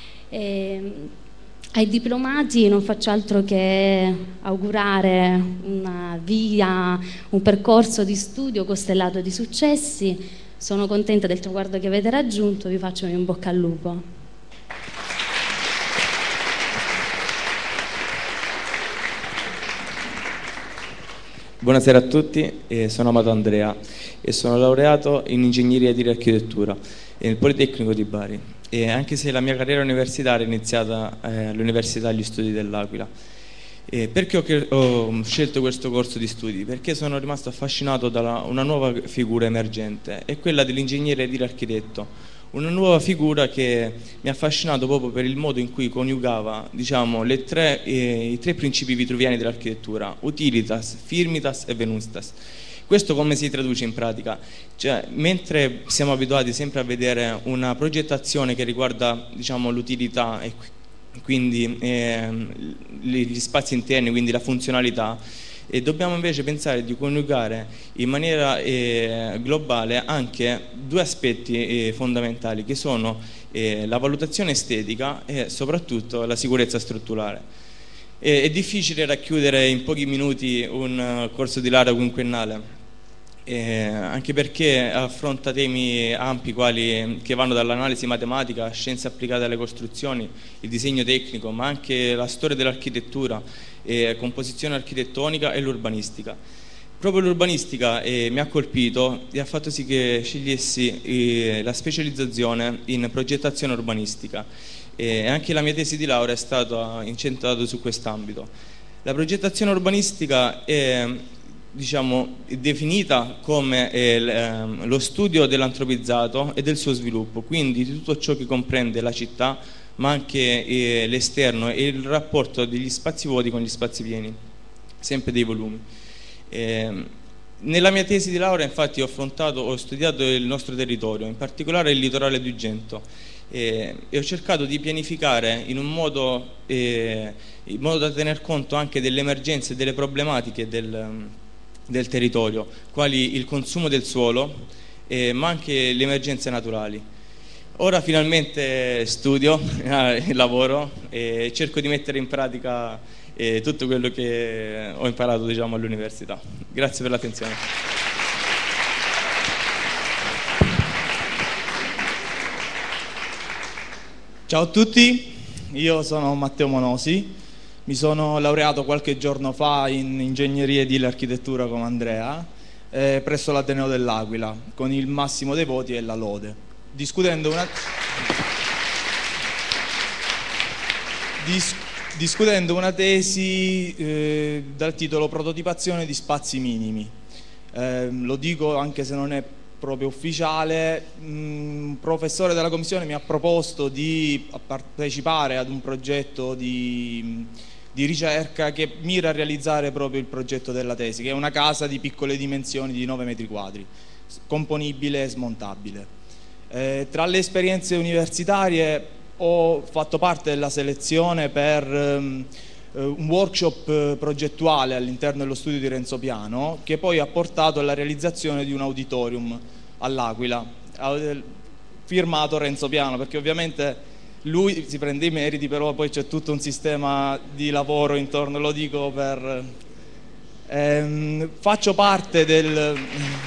Ai diplomati non faccio altro che augurare una via, un percorso di studio costellato di successi. Sono contenta del traguardo che avete raggiunto, vi faccio un in bocca al lupo. Buonasera a tutti, sono Amato Andrea e sono laureato in ingegneria di architettura nel Politecnico di Bari, e anche se la mia carriera universitaria è iniziata all'Università degli Studi dell'Aquila. Perché ho scelto questo corso di studi? Perché sono rimasto affascinato da una nuova figura emergente, è quella dell'ingegnere edile architetto. Una nuova figura che mi ha affascinato proprio per il modo in cui coniugava, diciamo, i tre principi vitruviani dell'architettura: utilitas, firmitas e venustas. Questo come si traduce in pratica? Cioè, mentre siamo abituati sempre a vedere una progettazione che riguarda, diciamo, l'utilità e quindi gli spazi interni, quindi la funzionalità, e dobbiamo invece pensare di coniugare in maniera globale anche due aspetti fondamentali, che sono la valutazione estetica e soprattutto la sicurezza strutturale. È difficile racchiudere in pochi minuti un corso di laurea quinquennale, anche perché affronta temi ampi che vanno dall'analisi matematica, scienze applicate alle costruzioni, il disegno tecnico, ma anche la storia dell'architettura, composizione architettonica e l'urbanistica. Proprio l'urbanistica mi ha colpito e ha fatto sì che scegliessi la specializzazione in progettazione urbanistica, e anche la mia tesi di laurea è stata incentrata su quest'ambito. La progettazione urbanistica è, diciamo, definita come lo studio dell'antropizzato e del suo sviluppo, quindi di tutto ciò che comprende la città, ma anche l'esterno e il rapporto degli spazi vuoti con gli spazi pieni, sempre dei volumi. Nella mia tesi di laurea infatti ho studiato il nostro territorio, in particolare il litorale di Ugento, e ho cercato di pianificare in modo da tener conto anche delle emergenze e delle problematiche del territorio, quali il consumo del suolo, ma anche le emergenze naturali. Ora finalmente studio, lavoro e cerco di mettere in pratica tutto quello che ho imparato, diciamo, all'università. Grazie per l'attenzione. Ciao a tutti, io sono Matteo Monosi, mi sono laureato qualche giorno fa in ingegneria edile architettura come Andrea presso l'Ateneo dell'Aquila con il massimo dei voti e la lode, discutendo una tesi dal titolo Prototipazione di spazi minimi. Lo dico anche se non è proprio ufficiale, un professore della commissione mi ha proposto di partecipare ad un progetto di ricerca che mira a realizzare proprio il progetto della tesi, che è una casa di piccole dimensioni di 9 metri quadri, componibile e smontabile. Tra le esperienze universitarie ho fatto parte della selezione per un workshop progettuale all'interno dello studio di Renzo Piano, che poi ha portato alla realizzazione di un auditorium all'Aquila, firmato Renzo Piano, perché ovviamente lui si prende i meriti, però poi c'è tutto un sistema di lavoro intorno, lo dico per... faccio parte del...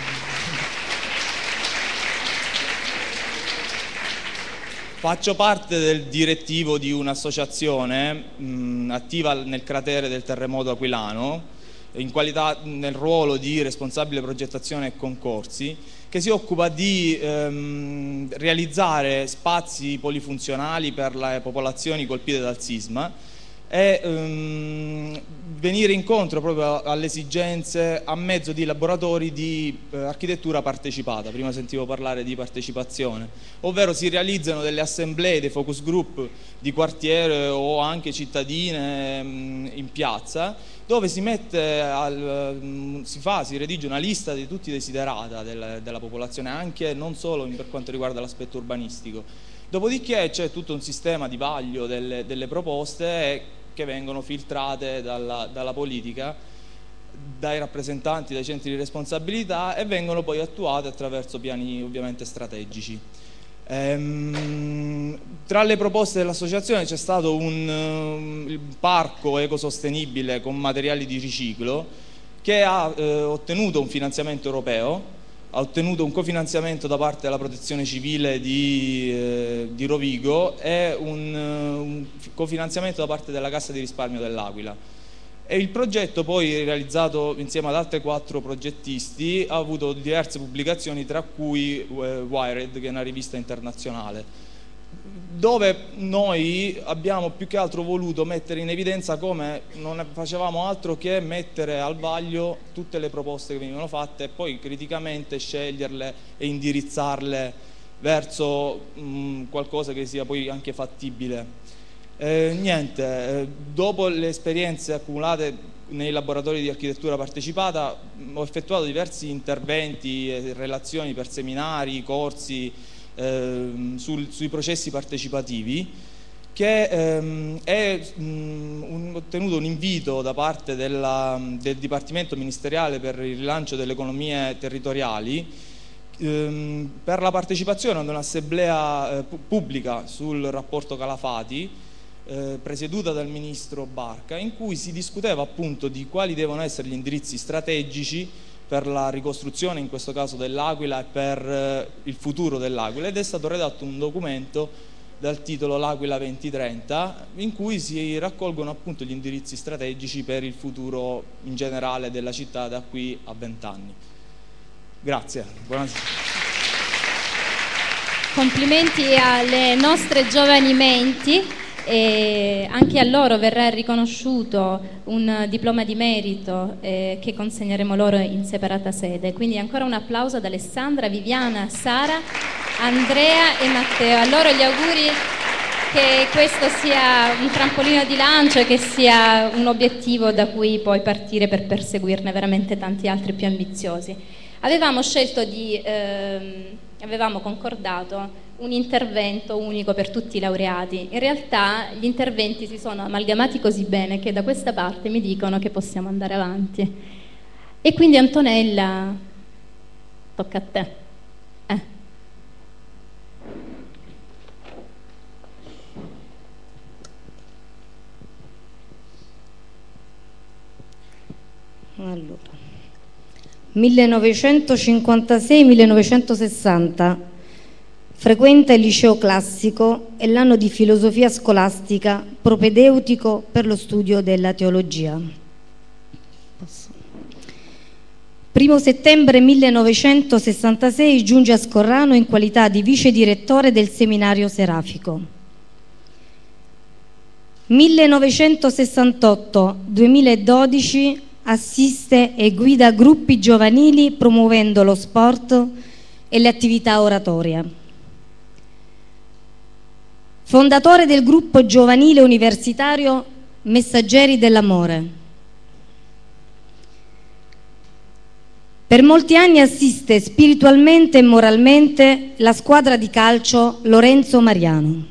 Faccio parte del direttivo di un'associazione attiva nel cratere del terremoto aquilano, in qualità nel ruolo di responsabile progettazione e concorsi, che si occupa di realizzare spazi polifunzionali per le popolazioni colpite dal sisma e venire incontro proprio alle esigenze a mezzo di laboratori di architettura partecipata. Prima sentivo parlare di partecipazione, ovvero si realizzano delle assemblee, dei focus group di quartiere o anche cittadine in piazza, dove si mette si redige una lista di tutti i desiderata della popolazione, anche non solo per quanto riguarda l'aspetto urbanistico. Dopodiché c'è tutto un sistema di vaglio delle proposte che vengono filtrate dalla politica, dai rappresentanti dei centri di responsabilità, e vengono poi attuate attraverso piani ovviamente strategici. Tra le proposte dell'associazione c'è stato il parco ecosostenibile con materiali di riciclo, che ha ottenuto un finanziamento europeo, ha ottenuto un cofinanziamento da parte della Protezione Civile di Rovigo e un cofinanziamento da parte della Cassa di Risparmio dell'Aquila. E il progetto, poi realizzato insieme ad altri 4 progettisti, ha avuto diverse pubblicazioni, tra cui Wired, che è una rivista internazionale, dove noi abbiamo più che altro voluto mettere in evidenza come non facevamo altro che mettere al vaglio tutte le proposte che venivano fatte e poi criticamente sceglierle e indirizzarle verso qualcosa che sia poi anche fattibile. Dopo le esperienze accumulate nei laboratori di architettura partecipata ho effettuato diversi interventi e relazioni per seminari, corsi sui processi partecipativi, che ho ottenuto un invito da parte del Dipartimento Ministeriale per il rilancio delle economie territoriali per la partecipazione ad un'assemblea pubblica sul rapporto Calafati, presieduta dal ministro Barca, in cui si discuteva appunto di quali devono essere gli indirizzi strategici per la ricostruzione, in questo caso dell'Aquila, e per il futuro dell'Aquila, ed è stato redatto un documento dal titolo L'Aquila 2030, in cui si raccolgono appunto gli indirizzi strategici per il futuro in generale della città da qui a 20 anni. Grazie. Buonasera. Complimenti alle nostre giovani menti. E anche a loro verrà riconosciuto un diploma di merito che consegneremo loro in separata sede. Quindi ancora un applauso ad Alessandra, Viviana, Sara, Andrea e Matteo. A loro gli auguri che questo sia un trampolino di lancio e che sia un obiettivo da cui poi partire per perseguirne veramente tanti altri più ambiziosi. Avevamo concordato un intervento unico per tutti i laureati. In realtà gli interventi si sono amalgamati così bene che da questa parte mi dicono che possiamo andare avanti. E quindi Antonella, tocca a te. Allora, 1956-1960 frequenta il liceo classico e l'anno di filosofia scolastica propedeutico per lo studio della teologia. 1 settembre 1966 giunge a Scorrano in qualità di vice direttore del seminario serafico. 1968-2012 assiste e guida gruppi giovanili promuovendo lo sport, e le attività oratorie. Fondatore del gruppo giovanile universitario Messaggeri dell'Amore. Per molti anni assiste spiritualmente e moralmente la squadra di calcio Lorenzo Mariano.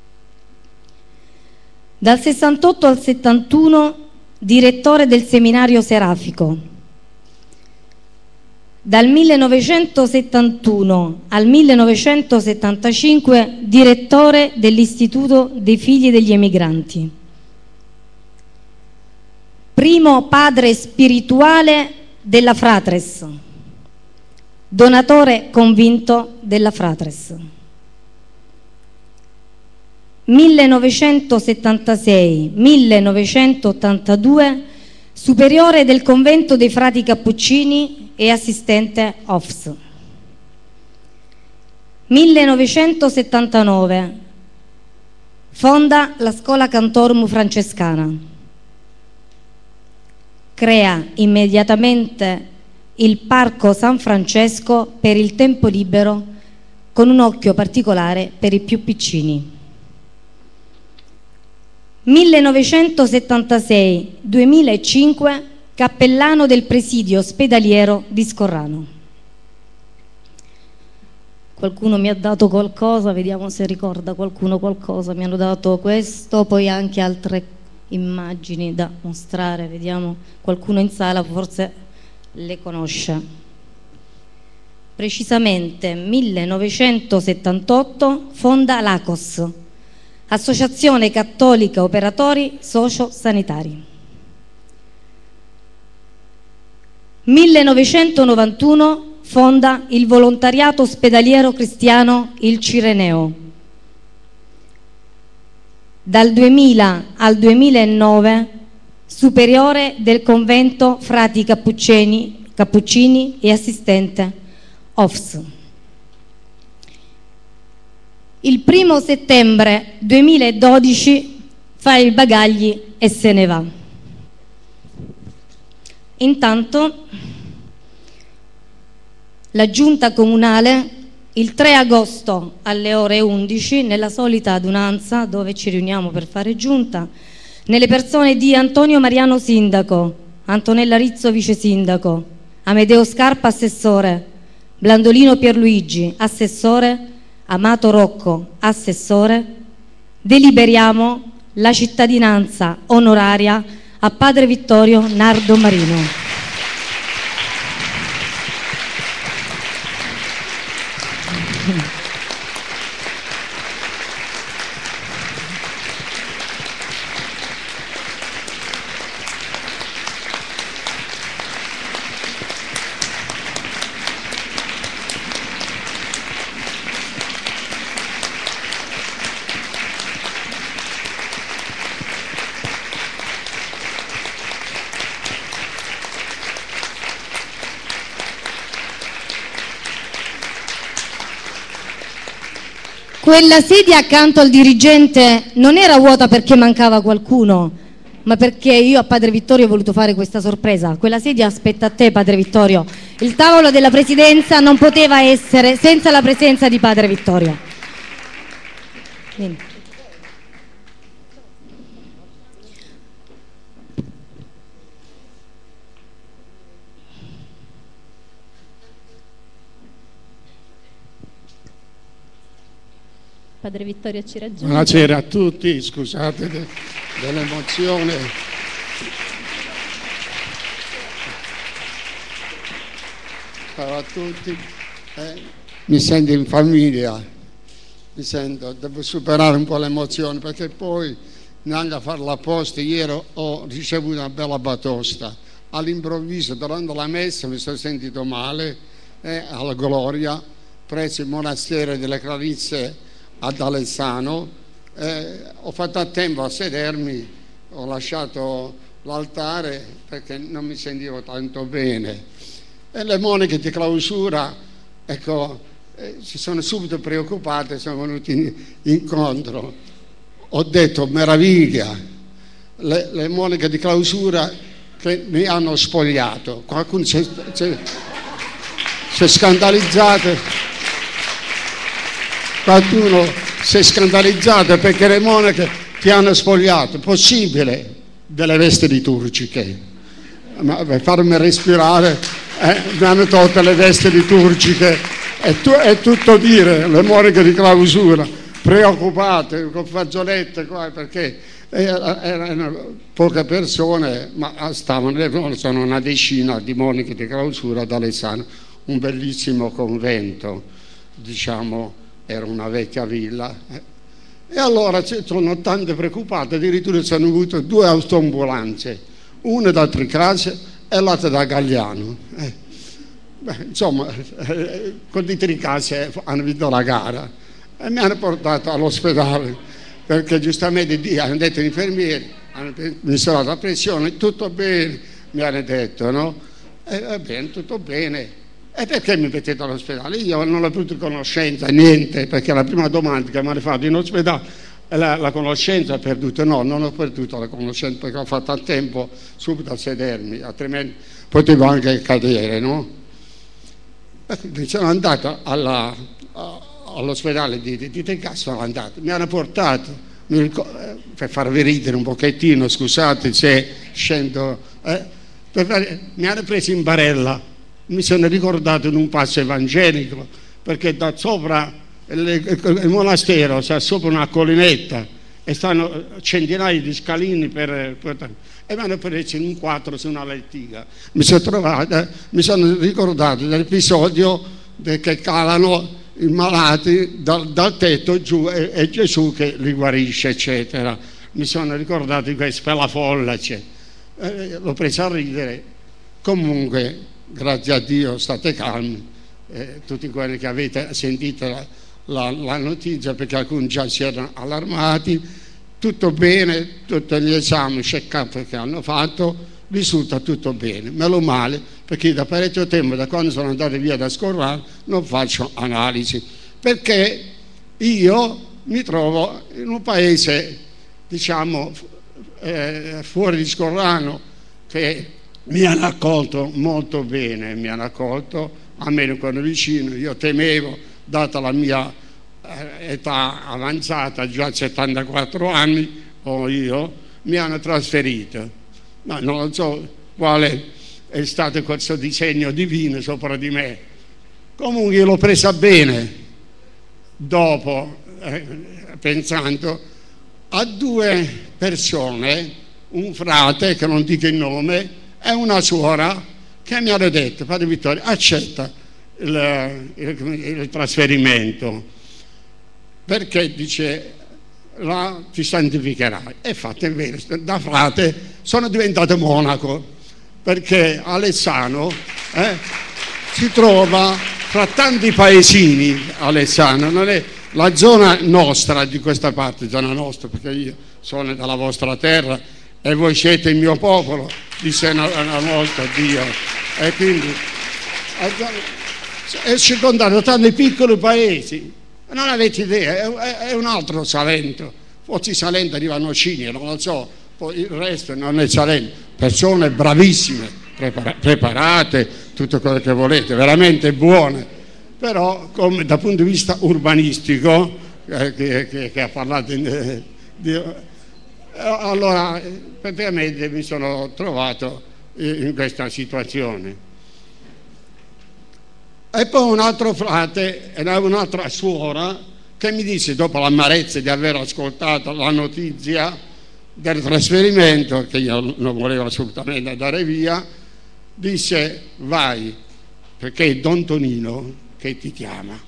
Dal 68 al 71 direttore del seminario serafico. Dal 1971 al 1975 direttore dell'Istituto dei Figli degli Emigranti. Primo padre spirituale della Fratres, donatore convinto della Fratres. 1976-1982 superiore del convento dei frati cappuccini e assistente OFS. 1979 fonda la Scuola Cantorum Francescana. Crea immediatamente il Parco San Francesco per il tempo libero, con un occhio particolare per i più piccini. 1976-2005 cappellano del presidio ospedaliero di Scorrano. Qualcuno mi ha dato qualcosa, vediamo se ricorda qualcuno qualcosa. Mi hanno dato questo, poi anche altre immagini da mostrare, vediamo qualcuno in sala forse le conosce. Precisamente 1978 fonda l'ACOS, Associazione Cattolica Operatori Socio-Sanitari. 1991 fonda il volontariato ospedaliero cristiano Il Cireneo. Dal 2000 al 2009 superiore del convento frati cappuccini e assistente OFS. Il 1° settembre 2012 fa i bagagli e se ne va. Intanto la giunta comunale il 3 agosto alle ore 11 nella solita adunanza dove ci riuniamo per fare giunta, nelle persone di Antonio Mariano sindaco, Antonella Rizzo vice sindaco, Amedeo Scarpa assessore, Blandolino Pierluigi assessore, Amato Rocco assessore, deliberiamo la cittadinanza onoraria a Padre Vittorio Nardo Marino. Quella sedia accanto al dirigente non era vuota perché mancava qualcuno, ma perché io a Padre Vittorio ho voluto fare questa sorpresa. Quella sedia aspetta a te, Padre Vittorio. Il tavolo della presidenza non poteva essere senza la presenza di Padre Vittorio. Vieni. Padre Vittorio ci raggiunge. Buonasera a tutti, scusate dell'emozione. Ciao a tutti. Mi sento in famiglia, devo superare un po' l'emozione perché poi neanche a farla apposta ieri ho ricevuto una bella batosta. All'improvviso durante la messa mi sono sentito male, alla Gloria, presso il monastero delle Clarizze ad Alessano, ho fatto a tempo a sedermi, ho lasciato l'altare perché non mi sentivo tanto bene e le monache di clausura, ecco, si sono subito preoccupate, sono venuti incontro. Ho detto meraviglia, le monache di clausura che mi hanno spogliato, qualcuno si è scandalizzato. qualcuno si è scandalizzato perché le monache ti hanno spogliato, possibile, delle vesti liturgiche, ma per farmi respirare mi hanno tolto le vesti liturgiche, è tutto dire, le monache di clausura, preoccupate con fagiolette qua, perché erano poche persone, ma stavano, sono una decina di monache di clausura ad Alessandro, un bellissimo convento, diciamo, era una vecchia villa. E allora sono tante preoccupate, addirittura sono avute 2 autoambulanze, una da Tricase e l'altra da Gagliano. Insomma, con di Tricase hanno vinto la gara e mi hanno portato all'ospedale perché giustamente hanno detto gli infermieri, hanno misurato la pressione, tutto bene, mi hanno detto, no? E va bene, tutto bene. E perché mi mettete all'ospedale? Io non ho avuto conoscenza, niente, perché la prima domanda che mi hanno fatto in ospedale la conoscenza ho perduto. No, non ho perduto la conoscenza perché ho fatto a tempo subito a sedermi, altrimenti potevo anche cadere, no? Sono andato all'ospedale di Tricase, sono andato, mi hanno portato, per farvi ridere un pochettino, scusate se scendo, mi hanno preso in barella. Mi sono ricordato in un passo evangelico, perché da sopra il monastero sta sopra una collinetta e stanno centinaia di scalini e mi hanno preso in 4 su una lettiga. Mi sono ricordato dell'episodio che calano i malati dal tetto giù e Gesù che li guarisce, eccetera. Mi sono ricordato di questo per la folla, l'ho preso a ridere. Comunque, grazie a Dio state calmi, tutti quelli che avete sentito la notizia, perché alcuni già si erano allarmati, tutto bene, tutti gli esami, check-up che hanno fatto, risulta tutto bene, meno male, perché da parecchio tempo, da quando sono andato via da Scorrano, non faccio analisi, perché io mi trovo in un paese, diciamo, fuori di Scorrano, che mi hanno accolto molto bene, mi hanno accolto, a me quando vicino, io temevo, data la mia età avanzata, già 74 anni ho io, mi hanno trasferito, ma non so quale è stato questo disegno divino sopra di me. Comunque io l'ho presa bene, dopo, pensando a 2 persone, un frate, che non dico il nome, è una suora che mi ha detto: Padre Vittorio, accetta il trasferimento, perché dice là ti santificherai. E fate bene, da frate sono diventato monaco, perché Alessano si trova fra tanti paesini. Alessano non è la zona nostra, di questa parte, zona nostra, perché io sono dalla vostra terra e voi siete il mio popolo, disse una volta Dio, e quindi è circondato da tanti piccoli paesi, non avete idea, è un altro Salento, forse Salento arrivano Cini, non lo so, poi il resto non è Salento, persone bravissime, preparate, tutto quello che volete, veramente buone, però come dal punto di vista urbanistico, che ha parlato allora praticamente mi sono trovato in questa situazione. E poi un altro frate e un'altra suora che mi disse, dopo l'amarezza di aver ascoltato la notizia del trasferimento, che io non volevo assolutamente andare via, disse: vai, perché è Don Tonino che ti chiama,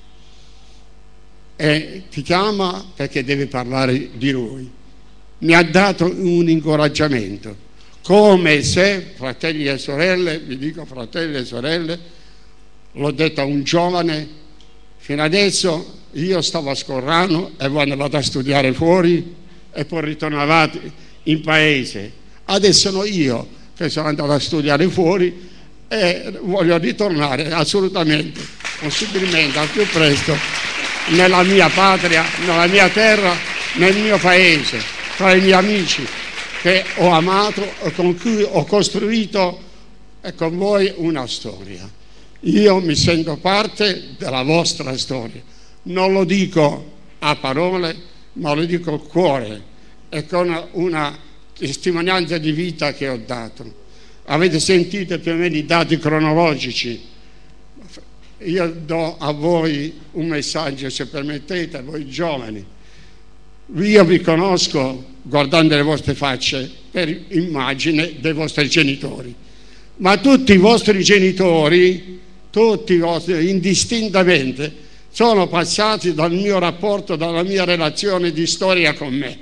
e ti chiama perché deve parlare di lui. Mi ha dato un incoraggiamento, come se, fratelli e sorelle, vi dico fratelli e sorelle, l'ho detto a un giovane, fino adesso io stavo a Scorrano e voi andavate a studiare fuori e poi ritornavate in paese. Adesso sono io che sono andato a studiare fuori e voglio ritornare assolutamente, possibilmente al più presto, nella mia patria, nella mia terra, nel mio paese, tra i miei amici che ho amato e con cui ho costruito con voi una storia. Io mi sento parte della vostra storia, non lo dico a parole, ma lo dico al cuore e con una testimonianza di vita che ho dato. Avete sentito più o meno i dati cronologici. Io do a voi un messaggio, se permettete, a voi giovani. Io vi conosco guardando le vostre facce per immagine dei vostri genitori, ma tutti i vostri genitori, tutti i vostri, indistintamente, sono passati dal mio rapporto, dalla mia relazione di storia con me.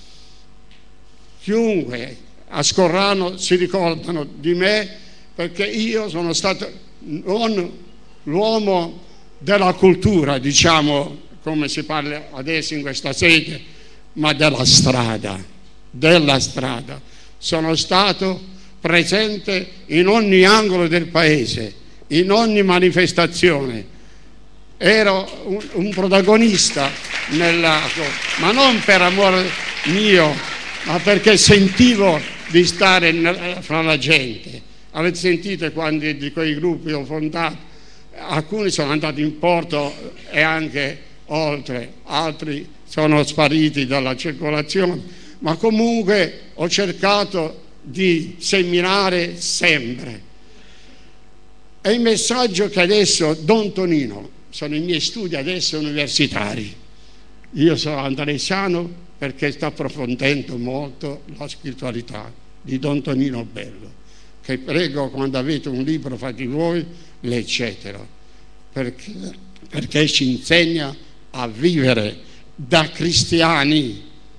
Chiunque a Scorrano si ricordano di me perché io sono stato non l'uomo della cultura, diciamo, come si parla adesso in questa sede, ma della strada. Sono stato presente in ogni angolo del paese, in ogni manifestazione. Ero un protagonista ma non per amore mio, ma perché sentivo di stare fra la gente. Avete sentito quando di quei gruppi ho fondato, alcuni sono andati in porto e anche oltre, altri sono spariti dalla circolazione, ma comunque ho cercato di seminare sempre. E il messaggio che adesso Don Tonino, sono i miei studi adesso universitari, io sono andalesiano perché sta approfondendo molto la spiritualità di Don Tonino Bello, che prego quando avete un libro fate voi, leggetelo, perché ci insegna a vivere da cristiani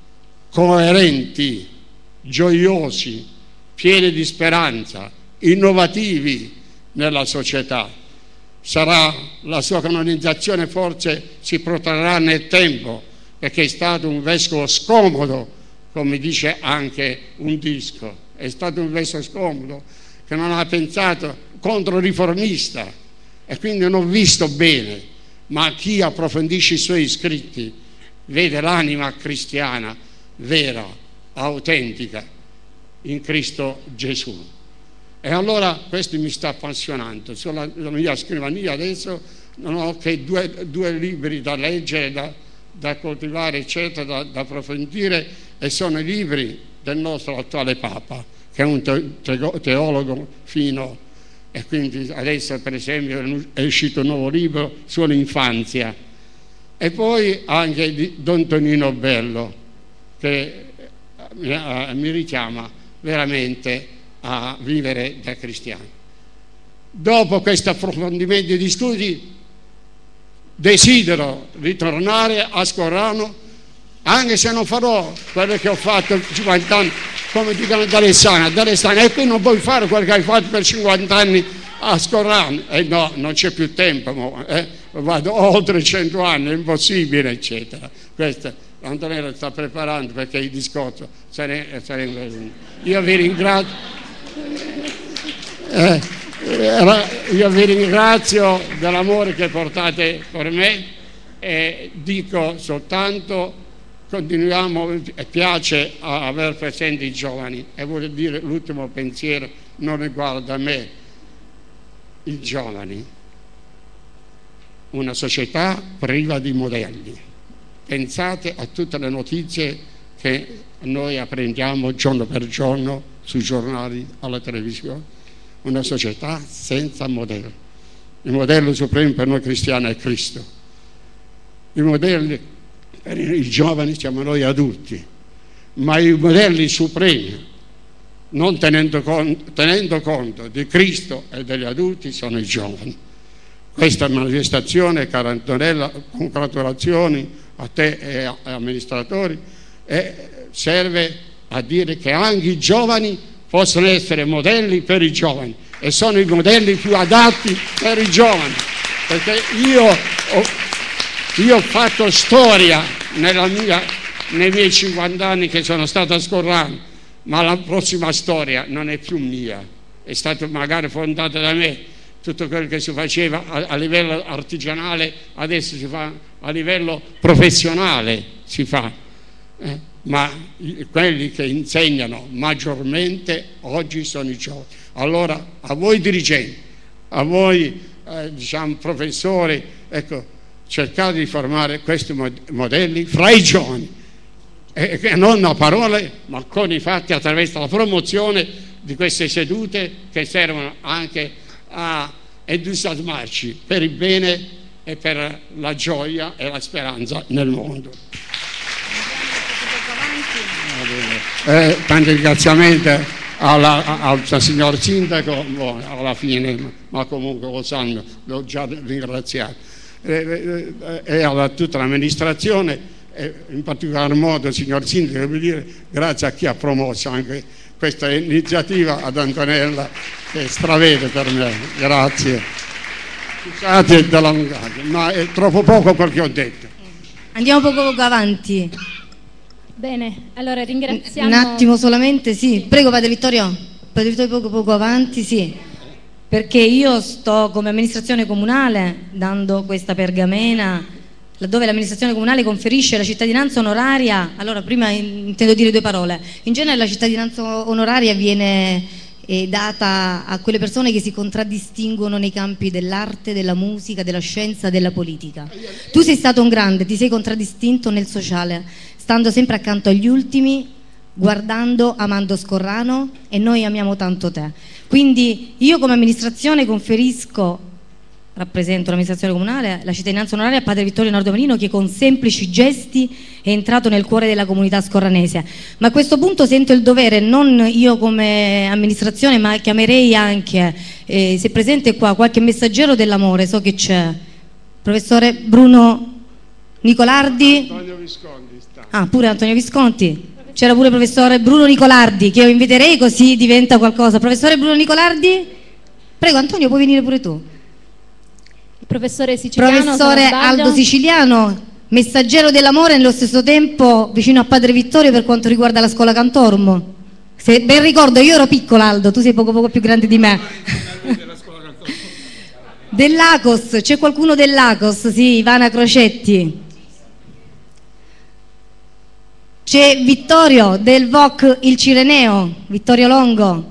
coerenti, gioiosi, pieni di speranza, innovativi nella società. Sarà la sua canonizzazione, forse si protrarrà nel tempo, perché è stato un vescovo scomodo, come dice anche un disco. È stato un vescovo scomodo che non ha pensato, controriformista, e quindi non ho visto bene, ma chi approfondisce i suoi scritti vede l'anima cristiana vera, autentica in Cristo Gesù. E allora questo mi sta appassionando. Sulla mia scrivania adesso non ho che due libri da leggere, da coltivare, eccetera, da approfondire, e sono i libri del nostro attuale Papa, che è un teologo fino, e quindi adesso per esempio è uscito un nuovo libro sull'infanzia, e poi anche di Don Tonino Bello, che mi richiama veramente a vivere da cristiano. Dopo questo approfondimento di studi desidero ritornare a Scorrano, anche se non farò quello che ho fatto 50 anni, come dicono ad Alessandria, e qui non puoi fare quello che hai fatto per 50 anni a Scorrano. No, non c'è più tempo, vado oltre 100 anni, è impossibile, eccetera. Questo Antonella sta preparando perché il discorso io vi ringrazio. Io vi ringrazio dell'amore che portate per me e dico soltanto continuiamo, e piace aver presenti i giovani, e voglio dire l'ultimo pensiero non riguarda me, i giovani, una società priva di modelli. Pensate a tutte le notizie che noi apprendiamo giorno per giorno sui giornali, alla televisione. Una società senza modello. Il modello supremo per noi cristiani è Cristo. I modelli per i giovani siamo noi adulti, ma i modelli supremi, non tenendo conto di Cristo e degli adulti, sono i giovani. Questa manifestazione, cara Antonella, congratulazioni a te e agli amministratori, serve a dire che anche i giovani possono essere modelli per i giovani, e sono i modelli più adatti per i giovani, perché io ho fatto storia nei miei 50 anni che sono stato a Scorrano, ma la prossima storia non è più mia, è stata magari fondata da me. Tutto quello che si faceva a livello artigianale adesso si fa a livello professionale, si fa. Ma quelli che insegnano maggiormente oggi sono i giovani. Allora a voi dirigenti, a voi diciamo professori, ecco, cercare di formare questi modelli fra i giovani, e non a parole ma con i fatti, attraverso la promozione di queste sedute che servono anche a entusiasmarci per il bene e per la gioia e la speranza nel mondo. Tanti ringraziamenti al signor Sindaco, alla fine, ma comunque lo sanno, l'ho già ringraziato, e a tutta l'amministrazione, in particolar modo il signor Sindaco, devo dire, grazie a chi ha promosso anche questa iniziativa, ad Antonella, che stravede per me, grazie. Scusate della lungaggine, ma è troppo poco quel che ho detto. Andiamo poco avanti. Bene, allora ringraziamo... Un attimo solamente, sì. Prego, Padre Vittorio. Padre Vittorio, poco avanti, sì. Perché io sto come amministrazione comunale dando questa pergamena, laddove l'amministrazione comunale conferisce la cittadinanza onoraria. Allora, prima intendo dire due parole. In genere la cittadinanza onoraria viene data a quelle persone che si contraddistinguono nei campi dell'arte, della musica, della scienza, della politica. Tu sei stato un grande, ti sei contraddistinto nel sociale, stando sempre accanto agli ultimi, guardando, amando Scorrano, e noi amiamo tanto te. Quindi io come amministrazione conferisco, rappresento l'amministrazione comunale, la cittadinanza onoraria a Padre Vittorio Nordomarino, che con semplici gesti è entrato nel cuore della comunità scorranese. Ma a questo punto sento il dovere, non io come amministrazione, ma chiamerei anche, se è presente qua qualche messaggero dell'amore, so che c'è, professore Bruno Nicolardi. Antonio Visconti sta. Ah, pure Antonio Visconti. C'era pure il professore Bruno Nicolardi, che io inviterei, così diventa qualcosa. Professore Bruno Nicolardi? Prego, Antonio, puoi venire pure tu. Professore Siciliano, professore Aldo Siciliano, messaggero dell'amore e nello stesso tempo vicino a Padre Vittorio per quanto riguarda la scuola Cantorum. Se ben ricordo, io ero piccola, Aldo, tu sei poco più grande di me. Dell'Acos, c'è qualcuno dell'Acos? Sì, Ivana Crocetti. C'è Vittorio del VOC Il Cireneo, Vittorio Longo.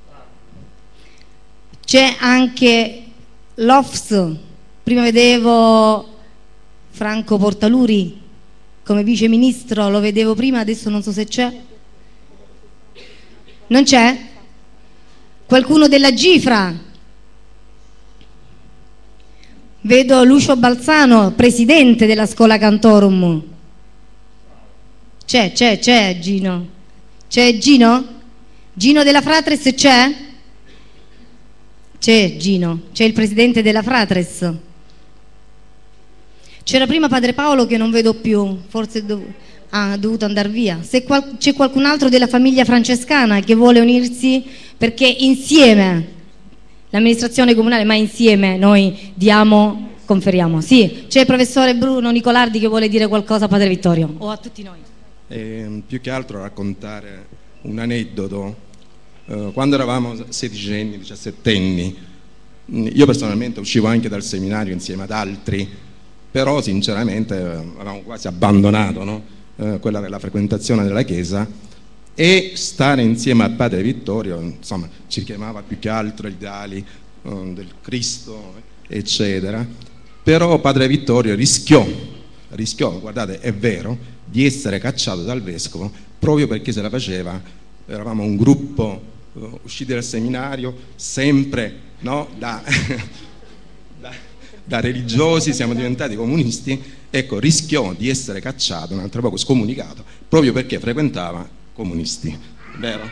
C'è anche l'OFS. Prima vedevo Franco Portaluri come vice ministro, lo vedevo prima, adesso non so se c'è. Non c'è? Qualcuno della Gifra? Vedo Lucio Balzano, presidente della Scuola Cantorum. C'è Gino. C'è Gino? Gino della Fratres c'è? C'è Gino, c'è il presidente della Fratres. C'era prima Padre Paolo che non vedo più, forse ha dovuto andare via. Se c'è qualcun altro della famiglia francescana che vuole unirsi, perché insieme, l'amministrazione comunale, ma insieme noi diamo, conferiamo. Sì, c'è il professore Bruno Nicolardi che vuole dire qualcosa a Padre Vittorio o a tutti noi. Più che altro raccontare un aneddoto. Quando eravamo 16enni, 17enni, io personalmente uscivo anche dal seminario insieme ad altri, però sinceramente avevamo quasi abbandonato, no? Quella della frequentazione della chiesa, e stare insieme a Padre Vittorio, insomma, ci chiamava più che altro ideali del Cristo, eccetera. Però Padre Vittorio rischiò, guardate, è vero, di essere cacciato dal vescovo proprio perché se la faceva. Eravamo un gruppo usciti dal seminario, sempre, no, da religiosi, siamo diventati comunisti. Ecco, rischiò di essere cacciato, un altro poco scomunicato, proprio perché frequentava comunisti, vero?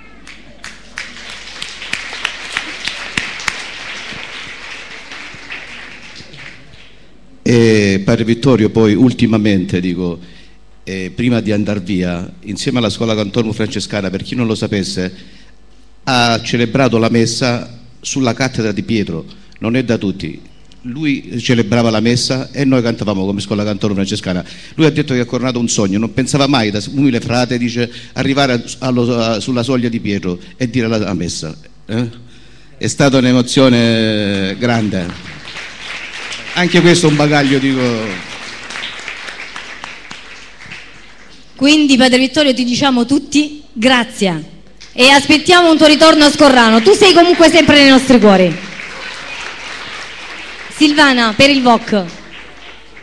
E Padre Vittorio poi ultimamente, dico, prima di andare via, insieme alla Scuola Cantorum Francescana, per chi non lo sapesse, ha celebrato la messa sulla cattedra di Pietro, non è da tutti. Lui celebrava la messa e noi cantavamo come Scuola Cantorum Francescana. Lui ha detto che è coronato un sogno, non pensava mai da umile frate, dice, arrivare sulla soglia di Pietro e dire la messa. È stata un'emozione grande. Anche questo è un bagaglio, dico. Quindi Padre Vittorio ti diciamo tutti grazie e aspettiamo un tuo ritorno a Scorrano. Tu sei comunque sempre nei nostri cuori. Silvana, per il VOC.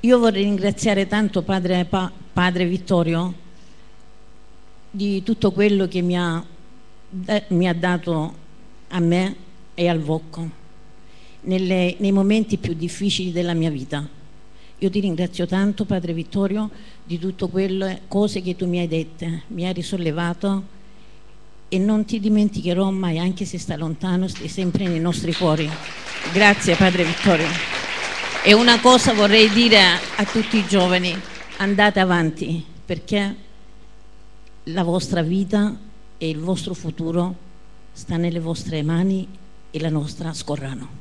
Io vorrei ringraziare tanto padre Vittorio di tutto quello che mi ha dato a me e al Vocco nei momenti più difficili della mia vita. Io ti ringrazio tanto, padre Vittorio, di tutte quelle cose che tu mi hai dette, mi hai risollevato, e non ti dimenticherò mai, anche se stai lontano, stai sempre nei nostri cuori. Grazie padre Vittorio. E una cosa vorrei dire a tutti i giovani: andate avanti, perché la vostra vita e il vostro futuro sta nelle vostre mani e la nostra Scorrano.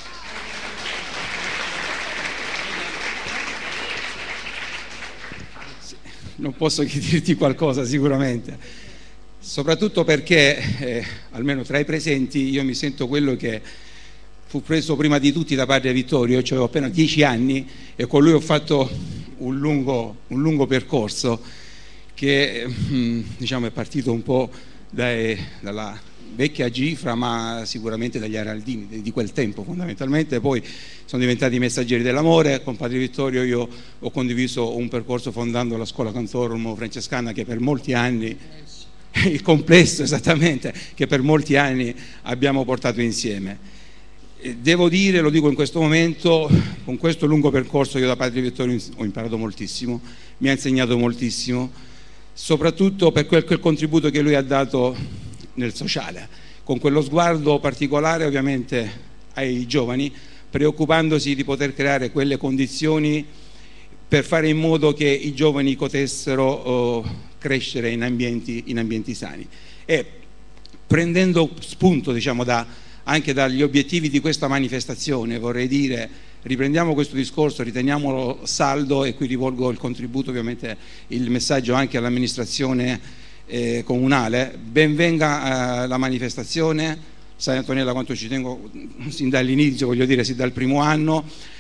Non posso che dirti qualcosa sicuramente, soprattutto perché almeno tra i presenti io mi sento quello che fu preso prima di tutti da padre Vittorio. Io avevo appena 10 anni e con lui ho fatto un lungo percorso che diciamo è partito un po' dalla vecchia Gifra, ma sicuramente dagli Araldini di quel tempo fondamentalmente. Poi sono diventati messaggeri dell'amore. Con padre Vittorio io ho condiviso un percorso fondando la scuola Cantorum Francescana, che per molti anni, il complesso esattamente, che per molti anni abbiamo portato insieme. Devo dire, lo dico in questo momento, con questo lungo percorso io da padre Vittorio ho imparato moltissimo, mi ha insegnato moltissimo, soprattutto per quel contributo che lui ha dato nel sociale, con quello sguardo particolare ovviamente ai giovani, preoccupandosi di poter creare quelle condizioni per fare in modo che i giovani potessero crescere in ambienti sani. E prendendo spunto, diciamo, anche dagli obiettivi di questa manifestazione, vorrei dire: riprendiamo questo discorso, riteniamolo saldo, e qui rivolgo il contributo, ovviamente il messaggio anche all'amministrazione comunale. Ben venga la manifestazione. Sai Antonella quanto ci tengo sin dall'inizio, voglio dire sin dal primo anno.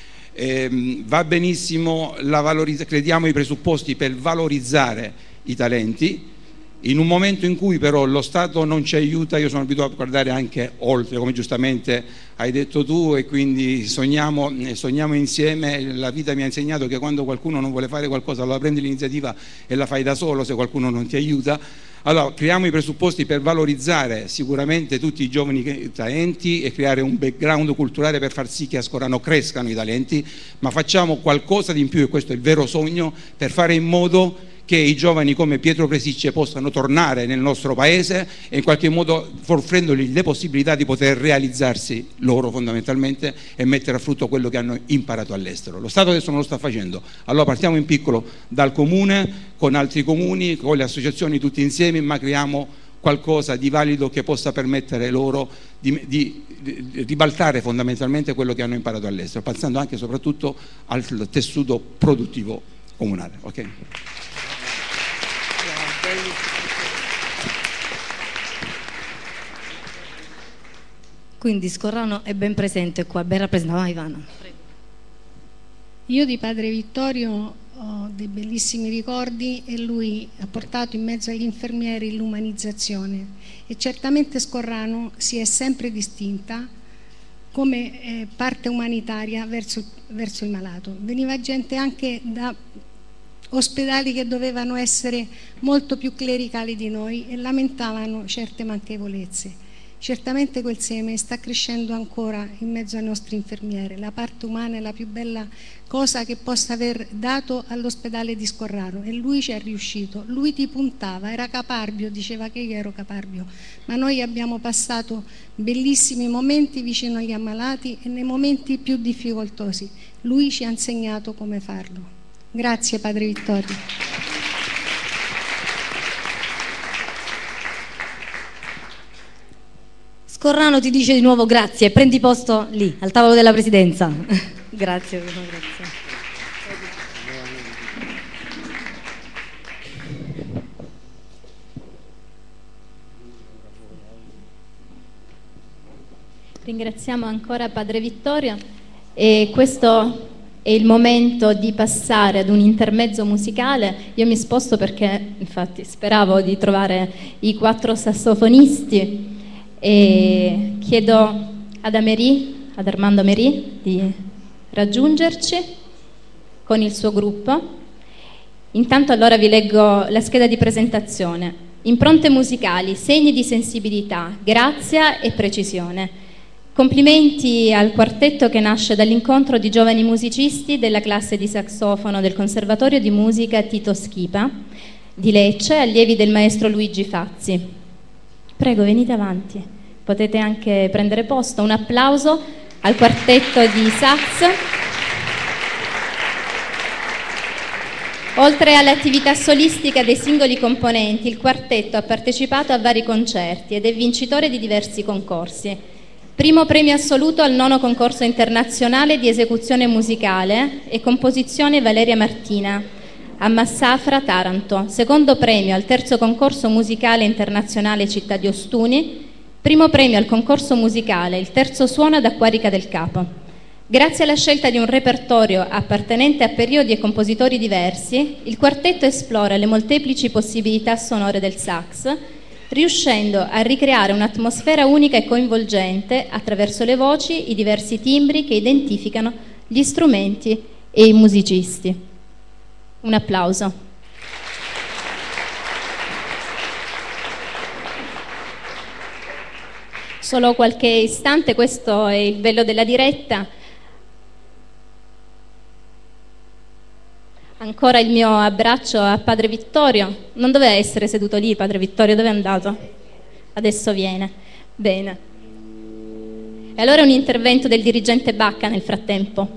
Va benissimo, crediamo ai presupposti per valorizzare i talenti. In un momento in cui però lo Stato non ci aiuta, io sono abituato a guardare anche oltre, come giustamente hai detto tu, e quindi sogniamo insieme. La vita mi ha insegnato che quando qualcuno non vuole fare qualcosa, allora prendi l'iniziativa e la fai da solo se qualcuno non ti aiuta. Allora creiamo i presupposti per valorizzare sicuramente tutti i giovani talenti e creare un background culturale per far sì che a Scorrano crescano i talenti, ma facciamo qualcosa di in più, e questo è il vero sogno, per fare in modo che i giovani come Pietro Presicce possano tornare nel nostro paese e in qualche modo offrendogli le possibilità di poter realizzarsi loro fondamentalmente e mettere a frutto quello che hanno imparato all'estero. Lo Stato adesso non lo sta facendo, allora partiamo in piccolo dal comune, con altri comuni, con le associazioni tutti insieme, ma creiamo qualcosa di valido che possa permettere loro di ribaltare fondamentalmente quello che hanno imparato all'estero, pensando anche e soprattutto al tessuto produttivo comunale. Okay? Quindi Scorrano è ben presente qua, ben rappresentato. Ivana. Io di padre Vittorio ho dei bellissimi ricordi, e lui ha portato in mezzo agli infermieri l'umanizzazione, e certamente Scorrano si è sempre distinta come parte umanitaria verso il malato. Veniva gente anche da ospedali che dovevano essere molto più clericali di noi e lamentavano certe manchevolezze. Certamente quel seme sta crescendo ancora in mezzo ai nostri infermieri. La parte umana è la più bella cosa che possa aver dato all'ospedale di Scorrano, e lui ci è riuscito. Lui ti puntava, era caparbio, diceva che io ero caparbio, ma noi abbiamo passato bellissimi momenti vicino agli ammalati e nei momenti più difficoltosi lui ci ha insegnato come farlo. Grazie padre Vittorio. Scorrano ti dice di nuovo grazie, prendi posto lì, al tavolo della presidenza. Grazie. Ringraziamo ancora padre Vittorio, e questo è il momento di passare ad un intermezzo musicale. Io mi sposto perché infatti speravo di trovare i 4 sassofonisti, e chiedo ad Armando Ameri di raggiungerci. con il suo gruppo. Intanto allora vi leggo la scheda di presentazione. Impronte musicali, segni di sensibilità, grazia e precisione. Complimenti al quartetto che nasce dall'incontro di giovani musicisti della classe di saxofono del Conservatorio di Musica Tito Schipa di Lecce, allievi del maestro Luigi Fazzi. Prego, venite avanti, potete anche prendere posto. Un applauso al quartetto di sax. Oltre all'attività solistica dei singoli componenti, il quartetto ha partecipato a vari concerti ed è vincitore di diversi concorsi. Primo premio assoluto al 9° concorso internazionale di esecuzione musicale e composizione Valeria Martina a Massafra, Taranto. Secondo premio al 3° concorso musicale internazionale Città di Ostuni. Primo premio al concorso musicale Il Terzo Suono ad Acquarica del Capo. Grazie alla scelta di un repertorio appartenente a periodi e compositori diversi, il quartetto esplora le molteplici possibilità sonore del sax, riuscendo a ricreare un'atmosfera unica e coinvolgente attraverso le voci, i diversi timbri che identificano gli strumenti e i musicisti. Un applauso. Solo qualche istante, questo è il bello della diretta. Ancora il mio abbraccio a Padre Vittorio. Non doveva essere seduto lì, Padre Vittorio, dove è andato? Adesso viene. Bene. E allora un intervento del dirigente Bacca nel frattempo.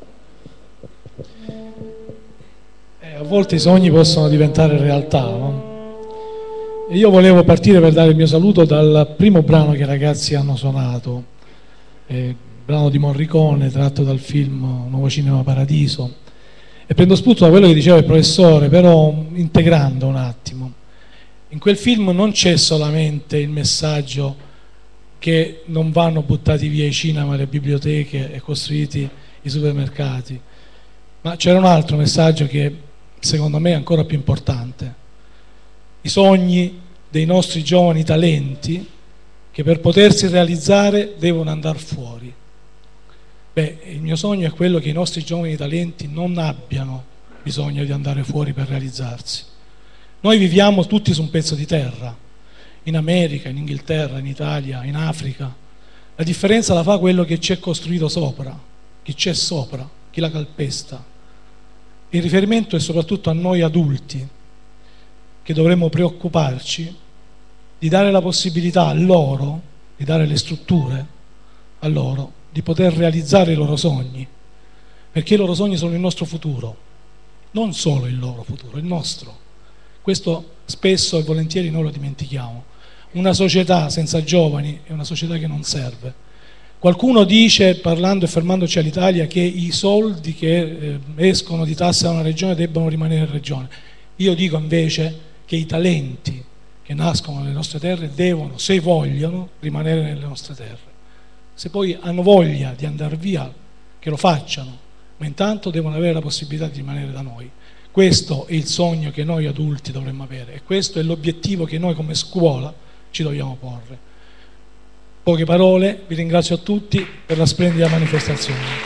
A volte i sogni possono diventare realtà, no? E io volevo partire per dare il mio saluto dal primo brano che i ragazzi hanno suonato, brano di Morricone tratto dal film Nuovo Cinema Paradiso. E prendo spunto da quello che diceva il professore, però integrando un attimo. In quel film non c'è solamente il messaggio che non vanno buttati via i cinema, le biblioteche e costruiti i supermercati, ma c'era un altro messaggio che secondo me è ancora più importante. I sogni dei nostri giovani talenti che per potersi realizzare devono andare fuori. Il mio sogno è quello che i nostri giovani talenti non abbiano bisogno di andare fuori per realizzarsi. Noi viviamo tutti su un pezzo di terra, in America, in Inghilterra, in Italia, in Africa. La differenza la fa quello che c'è costruito sopra, chi c'è sopra, chi la calpesta. Il riferimento è soprattutto a noi adulti, che dovremmo preoccuparci di dare la possibilità a loro, di dare le strutture a loro, di poter realizzare i loro sogni, perché i loro sogni sono il nostro futuro, non solo il loro futuro, il nostro. Questo spesso e volentieri noi lo dimentichiamo. Una società senza giovani è una società che non serve. Qualcuno dice, parlando e fermandoci all'Italia, che i soldi che escono di tasse da una regione debbano rimanere in regione. Io dico invece che i talenti che nascono nelle nostre terre devono, se vogliono, rimanere nelle nostre terre. Se poi hanno voglia di andare via, che lo facciano, ma intanto devono avere la possibilità di rimanere da noi. Questo è il sogno che noi adulti dovremmo avere e questo è l'obiettivo che noi come scuola ci dobbiamo porre. Poche parole, vi ringrazio a tutti per la splendida manifestazione.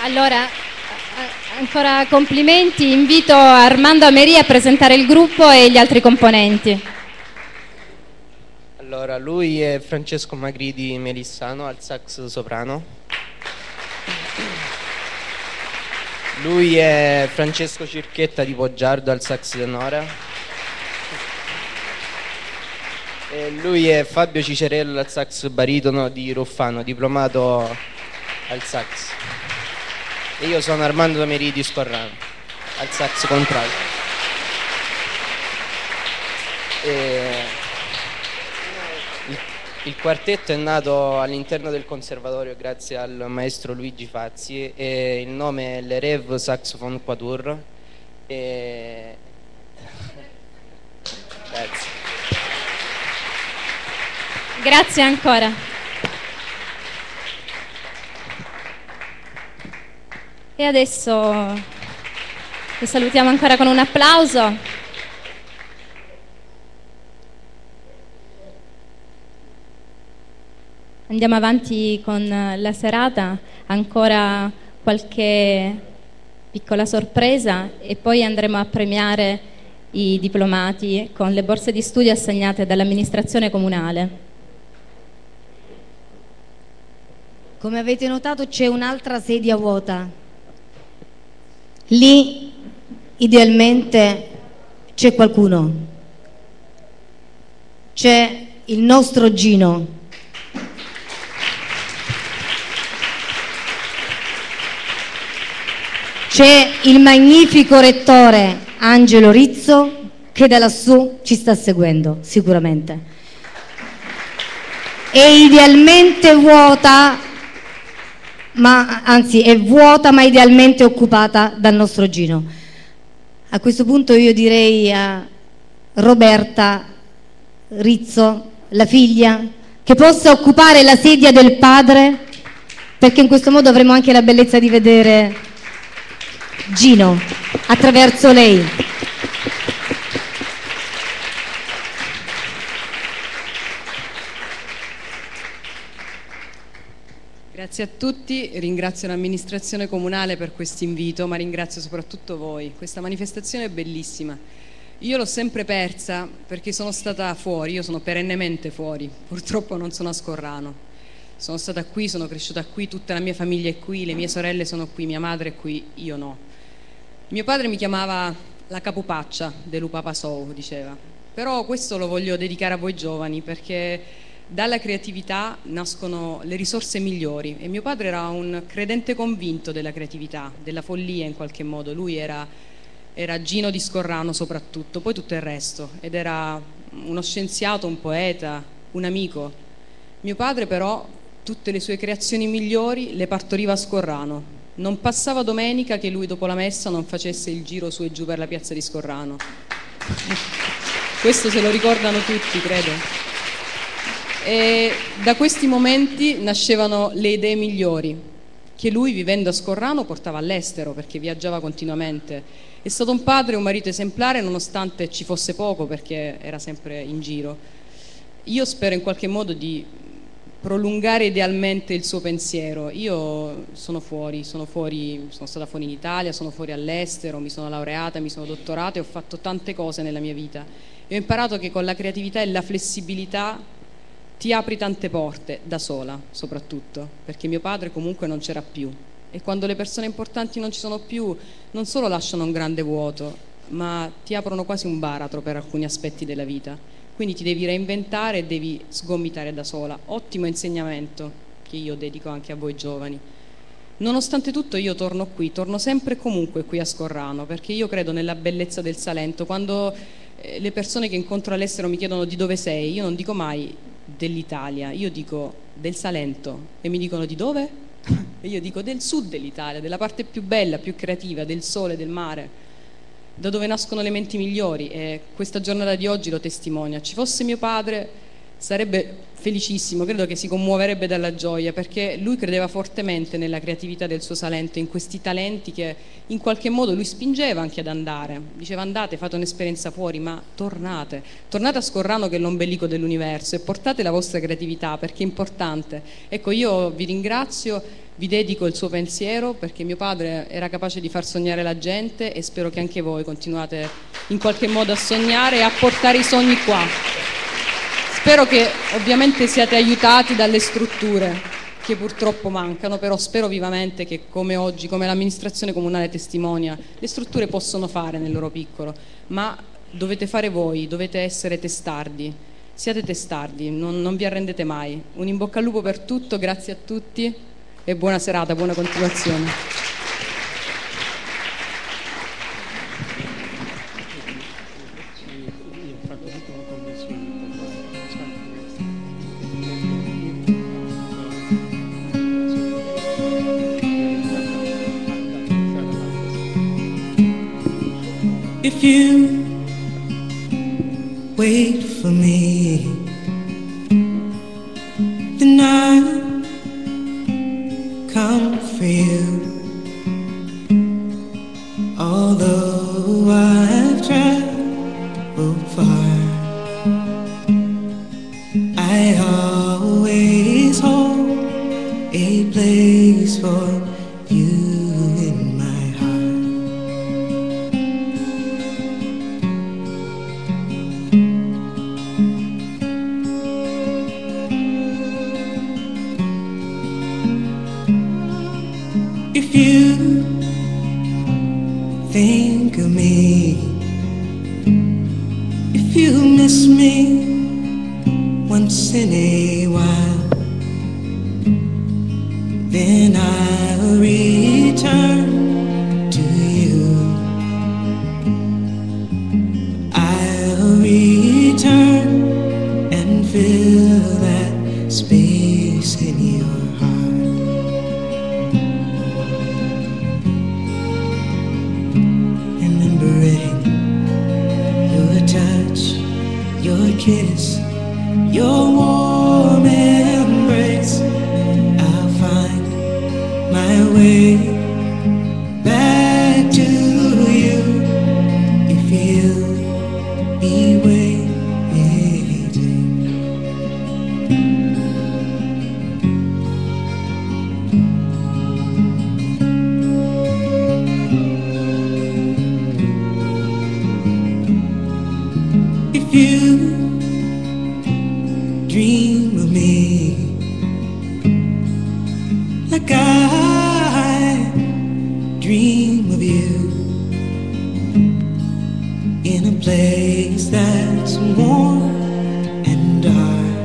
Allora, ancora complimenti, invito Armando Ameria a presentare il gruppo e gli altri componenti. Allora, lui è Francesco Magri di Melissano al sax soprano. Lui è Francesco Circhetta di Poggiardo al sax tenore. E lui è Fabio Cicerello al sax baritono di Ruffano, diplomato al sax. E io sono Armando Ameria di Scorrano al sax contralto. Il quartetto è nato all'interno del conservatorio grazie al maestro Luigi Fazzi e il nome è Le Rêve Saxophone Quatuor. Grazie. Grazie ancora. E adesso vi salutiamo ancora con un applauso. Andiamo avanti con la serata, ancora qualche piccola sorpresa e poi andremo a premiare i diplomati con le borse di studio assegnate dall'amministrazione comunale. Come avete notato c'è un'altra sedia vuota. Lì idealmente c'è qualcuno. C'è il nostro Gino. C'è il magnifico rettore Angelo Rizzo che da lassù ci sta seguendo sicuramente. È idealmente vuota, è vuota ma idealmente occupata dal nostro Gino. A questo punto io direi a Roberta Rizzo, la figlia, che possa occupare la sedia del padre, perché in questo modo avremo anche la bellezza di vedere Gino attraverso lei. Grazie a tutti, ringrazio l'amministrazione comunale per questo invito, ma ringrazio soprattutto voi. Questa manifestazione è bellissima. Io l'ho sempre persa perché sono stata fuori, io sono perennemente fuori, purtroppo non sono a Scorrano. Sono stata qui, sono cresciuta qui, tutta la mia famiglia è qui, le mie sorelle sono qui, mia madre è qui, io no. Mio padre mi chiamava la capopaccia dell'Upapa Sou, diceva. Però questo lo voglio dedicare a voi giovani perché dalla creatività nascono le risorse migliori e mio padre era un credente convinto della creatività, della follia in qualche modo. Lui era Gino di Scorrano soprattutto, poi tutto il resto, ed era uno scienziato, un poeta, un amico. Mio padre però tutte le sue creazioni migliori le partoriva a Scorrano. Non passava domenica che lui dopo la messa non facesse il giro su e giù per la piazza di Scorrano. Questo se lo ricordano tutti, credo. E da questi momenti nascevano le idee migliori che lui, vivendo a Scorrano, portava all'estero perché viaggiava continuamente. È stato un padre e un marito esemplare nonostante ci fosse poco perché era sempre in giro. Io spero in qualche modo di prolungare idealmente il suo pensiero. Io sono stata fuori in Italia, sono fuori all'estero, mi sono laureata, mi sono dottorata e ho fatto tante cose nella mia vita e ho imparato che con la creatività e la flessibilità ti apri tante porte, da sola soprattutto, perché mio padre comunque non c'era più e quando le persone importanti non ci sono più non solo lasciano un grande vuoto ma ti aprono quasi un baratro per alcuni aspetti della vita. Quindi ti devi reinventare e devi sgomitare da sola. Ottimo insegnamento che io dedico anche a voi giovani. Nonostante tutto io torno qui, torno sempre e comunque qui a Scorrano, perché io credo nella bellezza del Salento. Quando le persone che incontro all'estero mi chiedono di dove sei, io non dico mai dell'Italia, io dico del Salento e mi dicono di dove? E io dico del sud dell'Italia, della parte più bella, più creativa, del sole, del mare, da dove nascono le menti migliori e questa giornata di oggi lo testimonia. Ci fosse mio padre sarebbe felicissimo, credo che si commuoverebbe dalla gioia perché lui credeva fortemente nella creatività del suo Salento, in questi talenti che in qualche modo lui spingeva anche ad andare, diceva andate, fate un'esperienza fuori ma tornate a Scorrano che è l'ombelico dell'universo e portate la vostra creatività perché è importante. Ecco, io vi ringrazio Vi dedico il suo pensiero perché mio padre era capace di far sognare la gente e spero che anche voi continuate in qualche modo a sognare e a portare i sogni qua. Spero che ovviamente siate aiutati dalle strutture che purtroppo mancano, però spero vivamente che come oggi, come l'amministrazione comunale testimonia, le strutture possono fare nel loro piccolo, ma dovete fare voi, dovete essere testardi. Siate testardi, non vi arrendete mai. Un in bocca al lupo per tutto, grazie a tutti e buona serata, buona continuazione. If you wait for me, then I come for you. Although I've traveled far, I always hold a place for you in my heart. If you think of me, if you miss me once in a while, then I'll return to you. I'll return and fill that space in your heart. Your touch, your kiss, your warm embrace, I'll find my way back to you if you'll be waiting. If you dream of me like I dream of you, in a place that's warm and dark,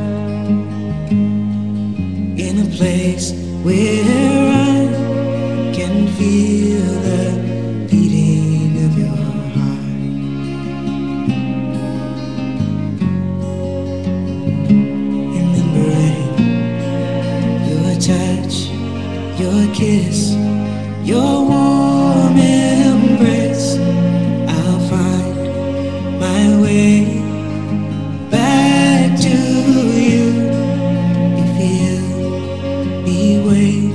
in a place where I can feel the beating of your heart. Your touch, your kiss, your warm embrace, I'll find my way back to you if you'll be waiting.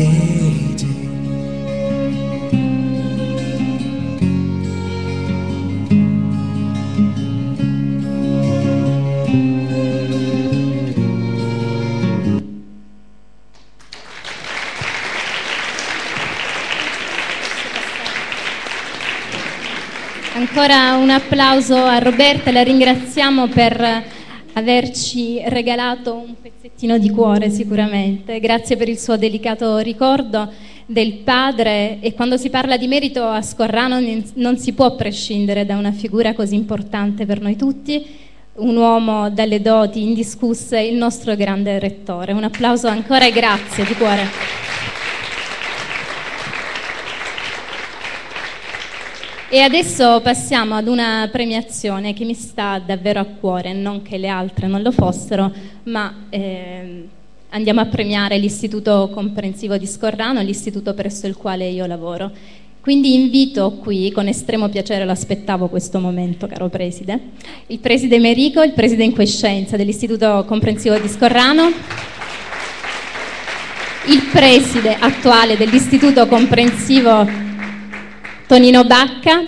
Ancora un applauso a Roberta, la ringraziamo per averci regalato un pezzettino di cuore sicuramente, grazie per il suo delicato ricordo del padre, e quando si parla di merito a Scorrano non si può prescindere da una figura così importante per noi tutti, un uomo dalle doti indiscusse, il nostro grande rettore. Un applauso ancora e grazie di cuore. E adesso passiamo ad una premiazione che mi sta davvero a cuore, non che le altre non lo fossero, ma andiamo a premiare l'Istituto Comprensivo di Scorrano, l'istituto presso il quale io lavoro. Quindi invito qui, con estremo piacere, lo aspettavo questo momento, caro preside, il preside Merico, il preside in quiescenza dell'Istituto Comprensivo di Scorrano, il preside attuale dell'Istituto Comprensivo Tonino Bacca.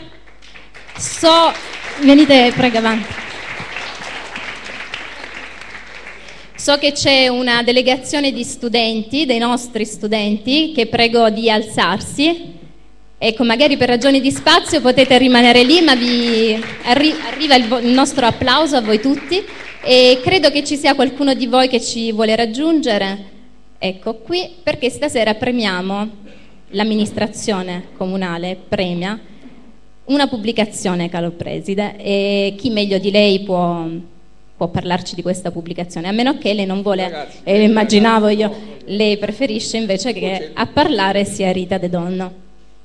Venite, prego, avanti. So che c'è una delegazione di studenti, dei nostri studenti, che prego di alzarsi. Ecco, magari per ragioni di spazio potete rimanere lì, ma arriva il nostro applauso a voi tutti e credo che ci sia qualcuno di voi che ci vuole raggiungere. Ecco qui, perché stasera premiamo, l'amministrazione comunale premia una pubblicazione, caro preside, e chi meglio di lei può parlarci di questa pubblicazione, a meno che lei non vuole, immaginavo io, lei preferisce invece che a parlare sia Rita De Donno.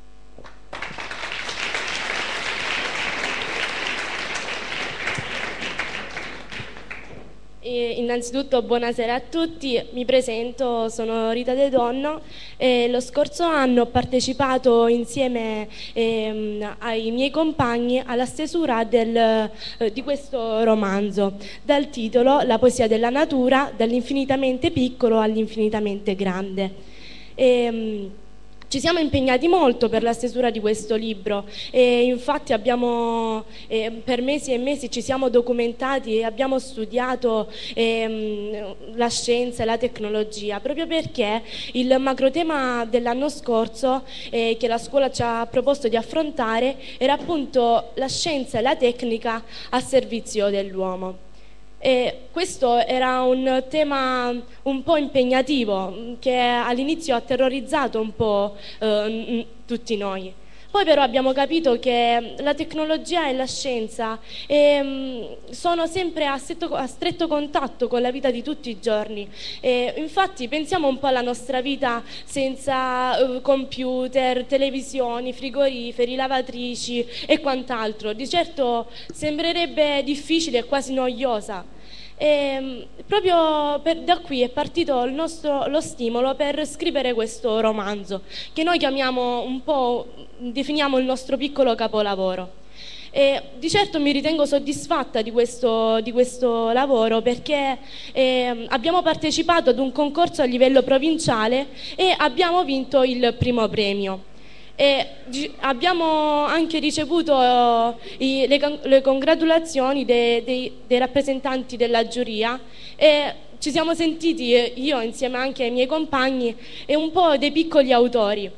Innanzitutto buonasera a tutti, mi presento, sono Rita De Donno e lo scorso anno ho partecipato insieme ai miei compagni alla stesura di questo romanzo dal titolo La poesia della natura, dall'infinitamente piccolo all'infinitamente grande. Ci siamo impegnati molto per la stesura di questo libro e infatti abbiamo per mesi e mesi ci siamo documentati e abbiamo studiato la scienza e la tecnologia, proprio perché il macrotema dell'anno scorso che la scuola ci ha proposto di affrontare era appunto la scienza e la tecnica a servizio dell'uomo. E questo era un tema un po' impegnativo che all'inizio ha terrorizzato un po' tutti noi. Poi però abbiamo capito che la tecnologia e la scienza sono sempre a stretto contatto con la vita di tutti i giorni. Infatti pensiamo un po' alla nostra vita senza computer, televisioni, frigoriferi, lavatrici e quant'altro. Di certo sembrerebbe difficile e quasi noiosa. Proprio da qui è partito lo stimolo per scrivere questo romanzo che noi chiamiamo definiamo il nostro piccolo capolavoro. Di certo mi ritengo soddisfatta di questo lavoro perché abbiamo partecipato ad un concorso a livello provinciale e abbiamo vinto il primo premio. Abbiamo anche ricevuto le congratulazioni dei rappresentanti della giuria e ci siamo sentiti, io insieme anche ai miei compagni, e un po' dei piccoli autori.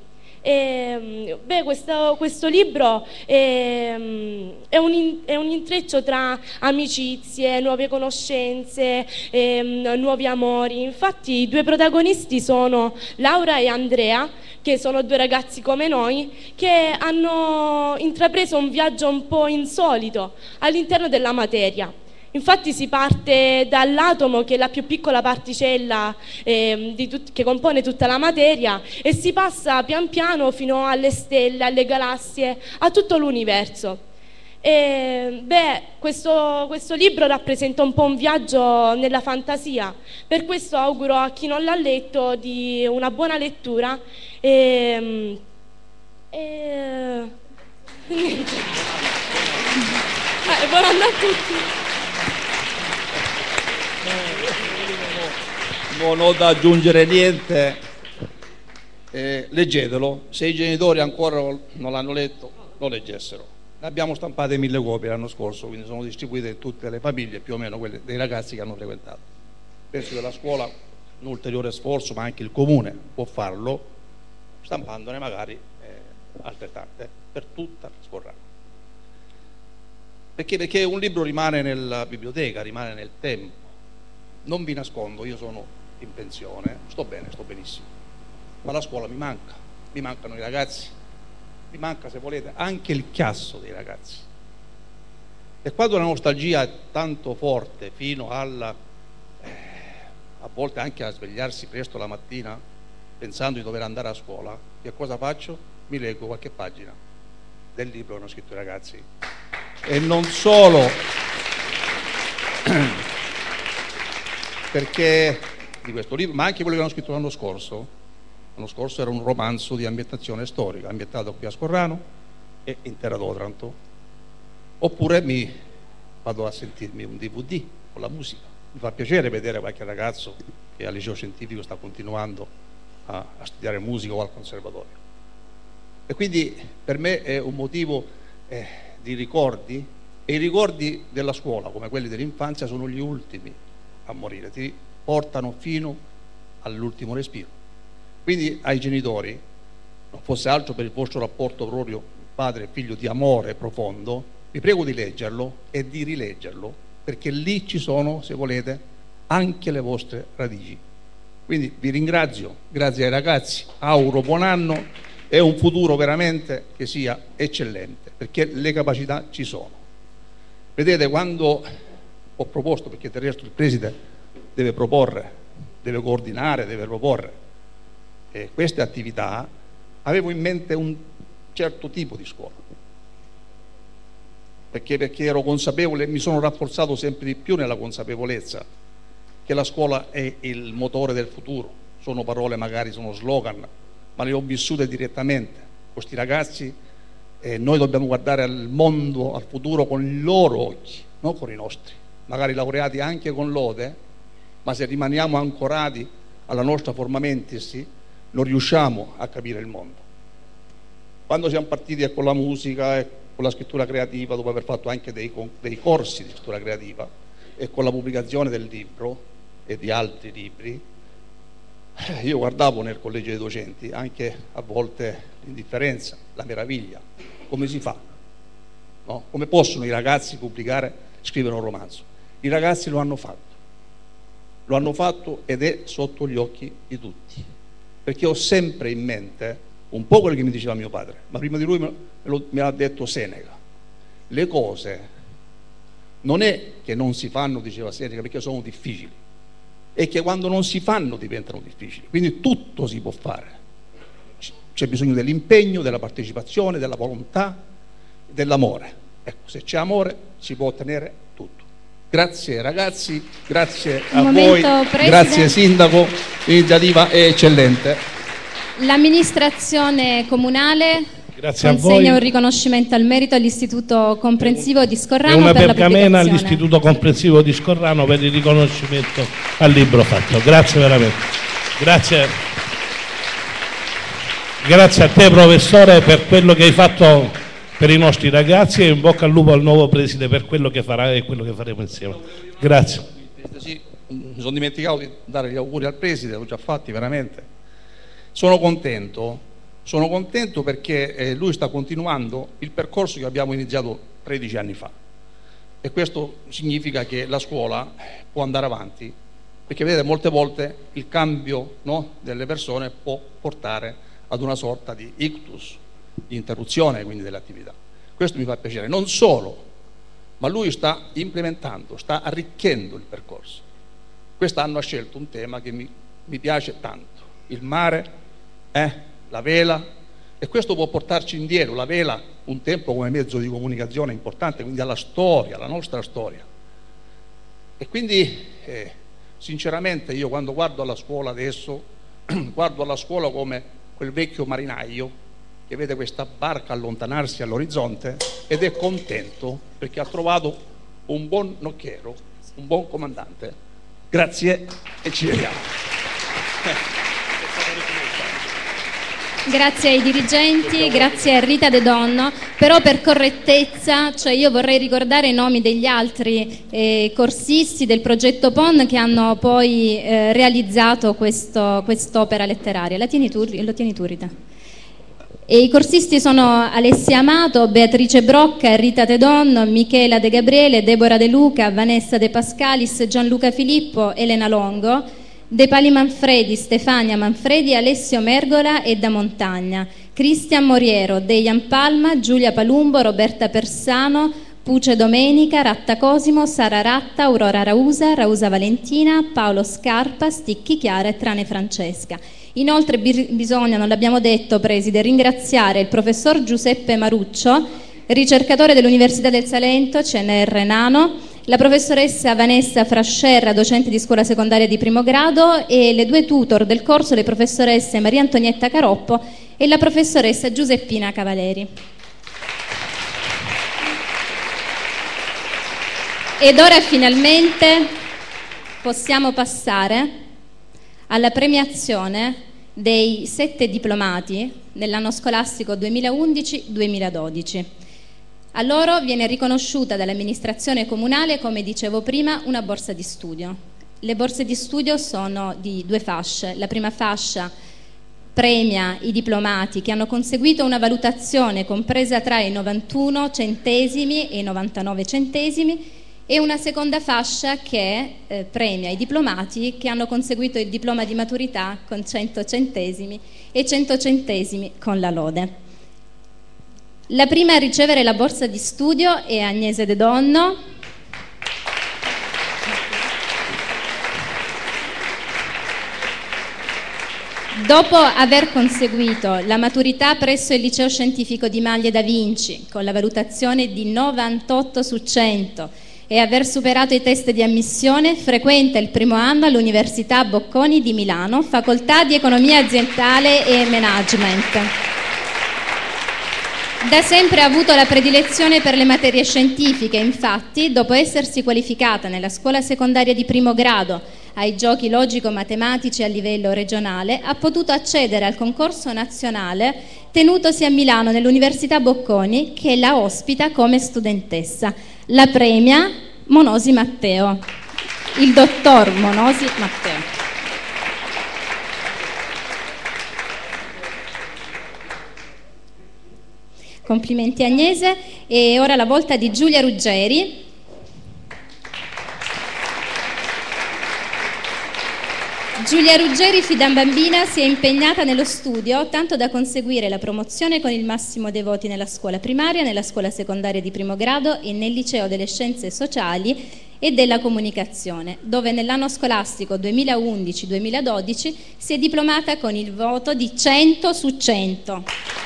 Questo libro è un intreccio tra amicizie, nuove conoscenze, nuovi amori. Infatti i due protagonisti sono Laura e Andrea, che sono due ragazzi come noi che hanno intrapreso un viaggio un po' insolito all'interno della materia. Infatti si parte dall'atomo, che è la più piccola particella che compone tutta la materia, e si passa pian piano fino alle stelle, alle galassie, a tutto l'universo. Questo libro rappresenta un po' un viaggio nella fantasia, per questo auguro a chi non l'ha letto di una buona lettura niente. Buon anno a tutti. Non ho da aggiungere niente, leggetelo, se i genitori ancora non l'hanno letto lo leggessero. Ne abbiamo stampate 1000 copie l'anno scorso, quindi sono distribuite in tutte le famiglie, più o meno quelle dei ragazzi che hanno frequentato. Penso che la scuola un ulteriore sforzo, ma anche il comune può farlo, stampandone magari altrettante per tutta la Scorrano. Perché un libro rimane nella biblioteca, rimane nel tempo. Non vi nascondo, io sono in pensione, sto bene, sto benissimo, ma la scuola mi manca, mi mancano i ragazzi, mi manca, se volete, anche il chiasso dei ragazzi. E quando la nostalgia è tanto forte fino a volte anche a svegliarsi presto la mattina pensando di dover andare a scuola, che cosa faccio? Mi leggo qualche pagina del libro che hanno scritto i ragazzi. E non solo perché di questo libro, ma anche quello che hanno scritto l'anno scorso. L'anno scorso era un romanzo di ambientazione storica, ambientato qui a Scorrano e in terra d'Otranto. Oppure mi vado a sentirmi un DVD con la musica. Mi fa piacere vedere qualche ragazzo che al liceo scientifico sta continuando a studiare musica o al conservatorio. E quindi per me è un motivo di ricordi, e i ricordi della scuola, come quelli dell'infanzia, sono gli ultimi a morire. Ti portano fino all'ultimo respiro. Quindi ai genitori, non fosse altro per il vostro rapporto proprio padre e figlio di amore profondo, vi prego di leggerlo e di rileggerlo, perché lì ci sono, se volete, anche le vostre radici. Quindi vi ringrazio, grazie ai ragazzi, auguro buon anno e un futuro veramente che sia eccellente, perché le capacità ci sono. Vedete, quando ho proposto, perché del resto il preside deve proporre, deve coordinare, deve proporre queste attività, avevo in mente un certo tipo di scuola, perché ero consapevole e mi sono rafforzato sempre di più nella consapevolezza che la scuola è il motore del futuro. Sono parole, magari sono slogan, ma le ho vissute direttamente. Questi ragazzi, noi dobbiamo guardare al mondo, al futuro con i loro occhi, non con i nostri, magari laureati anche con lode, ma se rimaniamo ancorati alla nostra forma mentis non riusciamo a capire il mondo. Quando siamo partiti con la musica e con la scrittura creativa, dopo aver fatto anche dei corsi di scrittura creativa e con la pubblicazione del libro e di altri libri, io guardavo nel collegio dei docenti anche a volte l'indifferenza, la meraviglia. Come si fa? No? Come possono i ragazzi pubblicare, scrivere un romanzo? I ragazzi lo hanno fatto ed è sotto gli occhi di tutti, perché ho sempre in mente un po' quello che mi diceva mio padre, ma prima di lui me l'ha detto Seneca: le cose non è che non si fanno, diceva Seneca, perché sono difficili, è che quando non si fanno diventano difficili. Quindi tutto si può fare, c'è bisogno dell'impegno, della partecipazione, della volontà, dell'amore. Ecco, se c'è amore si può ottenere tutto. Grazie ragazzi, grazie a voi, grazie Sindaco, l'iniziativa è eccellente. L'amministrazione comunale consegna un riconoscimento al merito all'Istituto Comprensivo di Scorrano e una per la pergamena pubblicazione. all'Istituto Comprensivo di Scorrano per il riconoscimento al libro fatto. Grazie veramente. Grazie a te professore per quello che hai fatto per i nostri ragazzi, e in bocca al lupo al nuovo preside per quello che farà e quello che faremo insieme. Grazie. Sì, mi sono dimenticato di dare gli auguri al preside, l'ho già fatti veramente. Sono contento perché lui sta continuando il percorso che abbiamo iniziato 13 anni fa, e questo significa che la scuola può andare avanti, perché vedete, molte volte il cambio, no, delle persone può portare ad una sorta di ictus, di interruzione quindi delle attività. Questo mi fa piacere. Non solo, ma lui sta implementando, sta arricchendo il percorso. Quest'anno ha scelto un tema che mi piace tanto: il mare, la vela, e questo può portarci indietro. La vela un tempo come mezzo di comunicazione importante, quindi alla storia, alla nostra storia. E quindi sinceramente io quando guardo alla scuola adesso guardo alla scuola come quel vecchio marinaio che vede questa barca allontanarsi all'orizzonte ed è contento perché ha trovato un buon nocchiero, un buon comandante. Grazie e ci vediamo. Grazie ai dirigenti, grazie a Rita De Donno, però per correttezza, cioè io vorrei ricordare i nomi degli altri corsisti del progetto PON che hanno poi realizzato quest'opera letteraria. Lo tieni tu Rita? E i corsisti sono Alessia Amato, Beatrice Brocca, Rita De Donno, Michela De Gabriele, Deborah De Luca, Vanessa De Pascalis, Gianluca Filippo, Elena Longo, De Pali Manfredi, Stefania Manfredi, Alessio Mergola e Da Montagna, Cristian Moriero, Dejan Palma, Giulia Palumbo, Roberta Persano, Puce Domenica, Ratta Cosimo, Sara Ratta, Aurora Rausa, Rausa Valentina, Paolo Scarpa, Sticchi Chiara e Trane Francesca. Inoltre bisogna, non l'abbiamo detto preside, ringraziare il professor Giuseppe Maruccio, ricercatore dell'Università del Salento, CNR Nano, la professoressa Vanessa Frascerra, docente di scuola secondaria di primo grado, e le due tutor del corso, le professoresse Maria Antonietta Caroppo e la professoressa Giuseppina Cavaleri. Ed ora finalmente possiamo passare alla premiazione dei 7 diplomati nell'anno scolastico 2011-2012. A loro viene riconosciuta dall'amministrazione comunale, come dicevo prima, una borsa di studio. Le borse di studio sono di 2 fasce. La prima fascia premia i diplomati che hanno conseguito una valutazione compresa tra i 91 centesimi e i 99 centesimi, e una seconda fascia che premia i diplomati che hanno conseguito il diploma di maturità con 100 centesimi e 100 centesimi con la lode. La prima a ricevere la borsa di studio è Agnese De Donno. Dopo aver conseguito la maturità presso il Liceo Scientifico di Maglie da Vinci con la valutazione di 98 su 100 e aver superato i test di ammissione, frequenta il primo anno all'Università Bocconi di Milano, Facoltà di Economia Aziendale e Management. Da sempre ha avuto la predilezione per le materie scientifiche, infatti, dopo essersi qualificata nella scuola secondaria di primo grado ai giochi logico-matematici a livello regionale, ha potuto accedere al concorso nazionale tenutosi a Milano nell'Università Bocconi, che la ospita come studentessa. La premia Monosi Matteo, il dottor Monosi Matteo. Complimenti Agnese. E ora la volta di Giulia Ruggeri. Giulia Ruggeri, fin da bambina, si è impegnata nello studio tanto da conseguire la promozione con il massimo dei voti nella scuola primaria, nella scuola secondaria di primo grado e nel liceo delle scienze sociali e della comunicazione, dove nell'anno scolastico 2011-2012 si è diplomata con il voto di 100 su 100.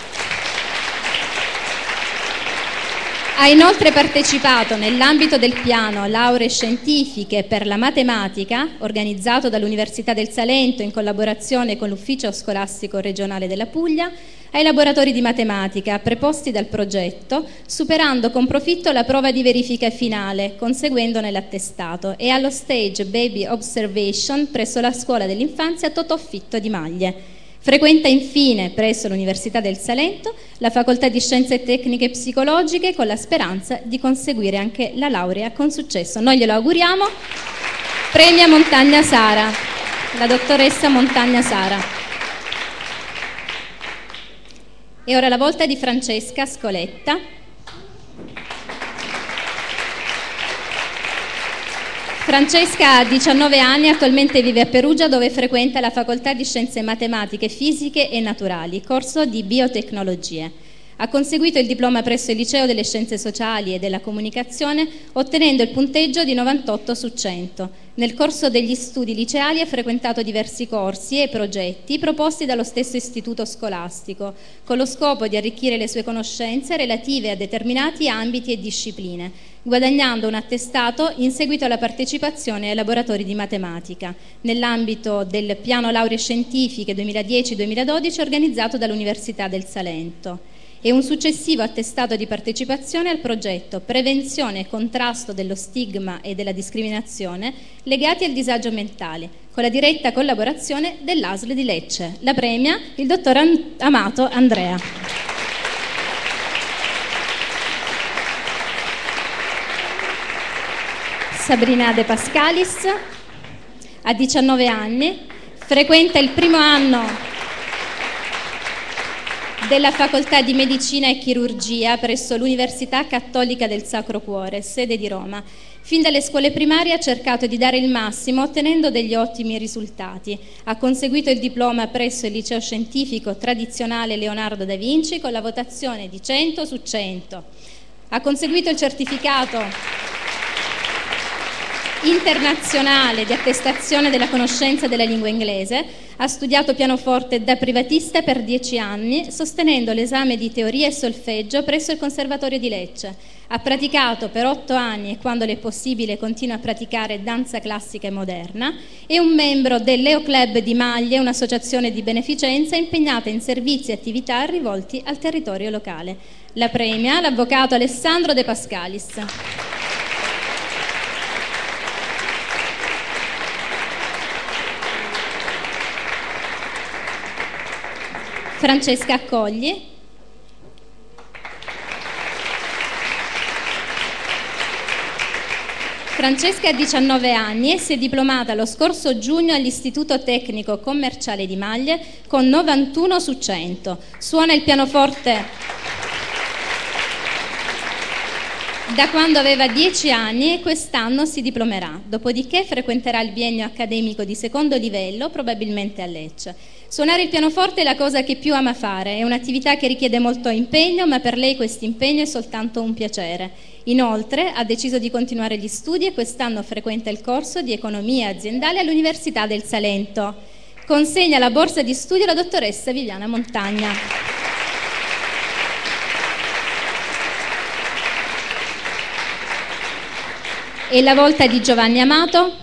Ha inoltre partecipato nell'ambito del piano Lauree Scientifiche per la Matematica, organizzato dall'Università del Salento in collaborazione con l'Ufficio Scolastico Regionale della Puglia, ai laboratori di matematica preposti dal progetto, superando con profitto la prova di verifica finale, conseguendone l'attestato, e allo Stage Baby Observation presso la Scuola dell'Infanzia Totò Fitto di Maglie. Frequenta infine presso l'Università del Salento la Facoltà di Scienze Tecniche e Psicologiche con la speranza di conseguire anche la laurea con successo. Noi glielo auguriamo. Premia Montagna Sara, la dottoressa Montagna Sara. E ora la volta di Francesca Scoletta. Francesca ha 19 anni, attualmente vive a Perugia, dove frequenta la Facoltà di Scienze Matematiche, Fisiche e Naturali, corso di Biotecnologie. Ha conseguito il diploma presso il Liceo delle Scienze Sociali e della Comunicazione, ottenendo il punteggio di 98 su 100. Nel corso degli studi liceali ha frequentato diversi corsi e progetti proposti dallo stesso istituto scolastico, con lo scopo di arricchire le sue conoscenze relative a determinati ambiti e discipline, guadagnando un attestato in seguito alla partecipazione ai laboratori di matematica, nell'ambito del piano Lauree Scientifiche 2010-2012 organizzato dall'Università del Salento, e un successivo attestato di partecipazione al progetto Prevenzione e contrasto dello stigma e della discriminazione legati al disagio mentale, con la diretta collaborazione dell'ASL di Lecce. La premia il dottor Amato Andrea. Sabrina De Pascalis ha 19 anni, frequenta il primo anno della Facoltà di Medicina e Chirurgia presso l'Università Cattolica del Sacro Cuore, sede di Roma. Fin dalle scuole primarie ha cercato di dare il massimo ottenendo degli ottimi risultati. Ha conseguito il diploma presso il Liceo Scientifico Tradizionale Leonardo da Vinci con la votazione di 100 su 100. Ha conseguito il certificato internazionale di attestazione della conoscenza della lingua inglese, ha studiato pianoforte da privatista per 10 anni, sostenendo l'esame di teoria e solfeggio presso il Conservatorio di Lecce. Ha praticato per 8 anni e quando le è possibile continua a praticare danza classica e moderna. È un membro dell'Eo Club di Maglie, un'associazione di beneficenza impegnata in servizi e attività rivolti al territorio locale. La premia l'avvocato Alessandro De Pascalis. Francesca Accogli. Francesca ha 19 anni e si è diplomata lo scorso giugno all'Istituto Tecnico Commerciale di Maglie con 91 su 100. Suona il pianoforte da quando aveva 10 anni e quest'anno si diplomerà. Dopodiché frequenterà il biennio accademico di secondo livello, probabilmente a Lecce. Suonare il pianoforte è la cosa che più ama fare, è un'attività che richiede molto impegno, ma per lei questo impegno è soltanto un piacere. Inoltre ha deciso di continuare gli studi e quest'anno frequenta il corso di economia aziendale all'Università del Salento. Consegna la borsa di studio alla dottoressa Viviana Montagna. E la volta di Giovanni Amato.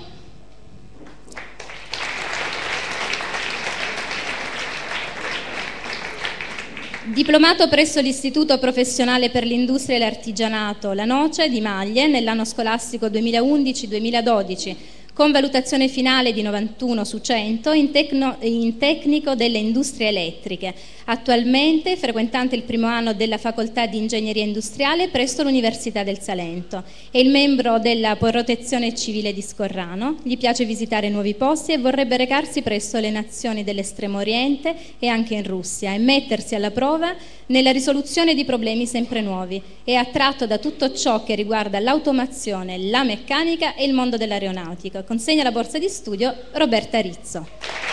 Diplomato presso l'Istituto Professionale per l'Industria e l'Artigianato La Noce di Maglie nell'anno scolastico 2011-2012, con valutazione finale di 91 su 100 in tecnico delle industrie elettriche, attualmente frequentante il primo anno della Facoltà di Ingegneria Industriale presso l'Università del Salento. È il membro della Protezione Civile di Scorrano, gli piace visitare nuovi posti e vorrebbe recarsi presso le nazioni dell'Estremo Oriente e anche in Russia e mettersi alla prova nella risoluzione di problemi sempre nuovi. È attratto da tutto ciò che riguarda l'automazione, la meccanica e il mondo dell'aeronautica. Consegna la borsa di studio Roberta Rizzo.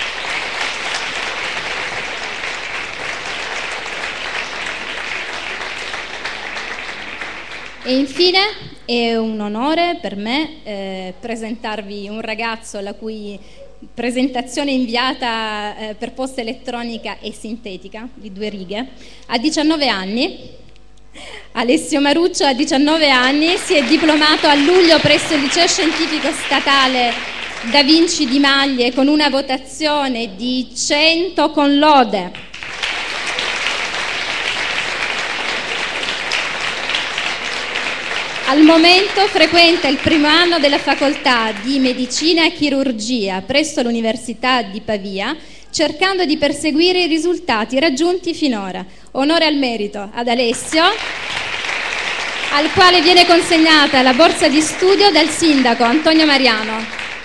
E infine è un onore per me presentarvi un ragazzo la cui presentazione inviata per posta elettronica è sintetica, di 2 righe. Ha 19 anni. Alessio Maruccio ha 19 anni, si è diplomato a luglio presso il Liceo Scientifico Statale Da Vinci di Maglie con una votazione di 100 con lode. Al momento frequenta il primo anno della facoltà di Medicina e Chirurgia presso l'Università di Pavia, cercando di perseguire i risultati raggiunti finora. Onore al merito ad Alessio, al quale viene consegnata la borsa di studio dal sindaco Antonio Mariano.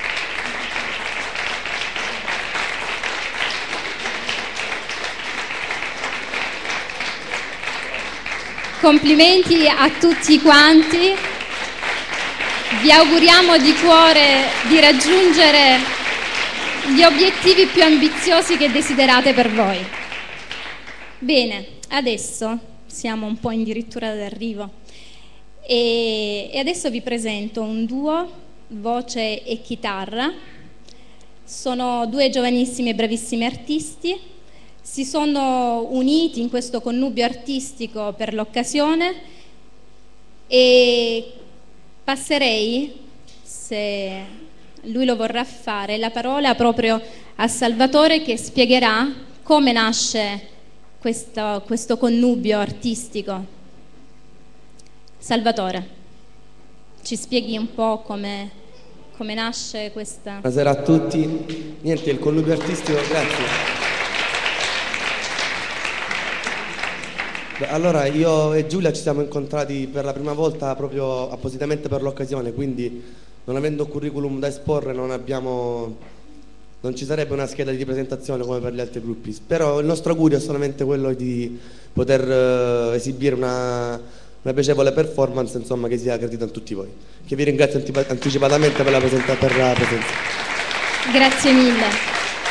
Complimenti a tutti quanti, vi auguriamo di cuore di raggiungere gli obiettivi più ambiziosi che desiderate per voi. Bene, adesso siamo un po' addirittura d'arrivo e adesso vi presento un duo, voce e chitarra. Sono 2 giovanissimi e bravissimi artisti. Si sono uniti in questo connubio artistico per l'occasione e passerei, se lui lo vorrà fare, la parola proprio a Salvatore, che spiegherà come nasce questo connubio artistico. Salvatore, ci spieghi un po' come nasce questa... Buonasera a tutti. Niente, il connubio artistico, grazie. Allora, io e Giulia ci siamo incontrati per la prima volta proprio appositamente per l'occasione, quindi non avendo curriculum da esporre non ci sarebbe una scheda di presentazione come per gli altri gruppi, però il nostro augurio è solamente quello di poter esibire una piacevole performance, insomma, che sia gradita a tutti voi, che vi ringrazio anticipatamente per la presenza. Grazie mille.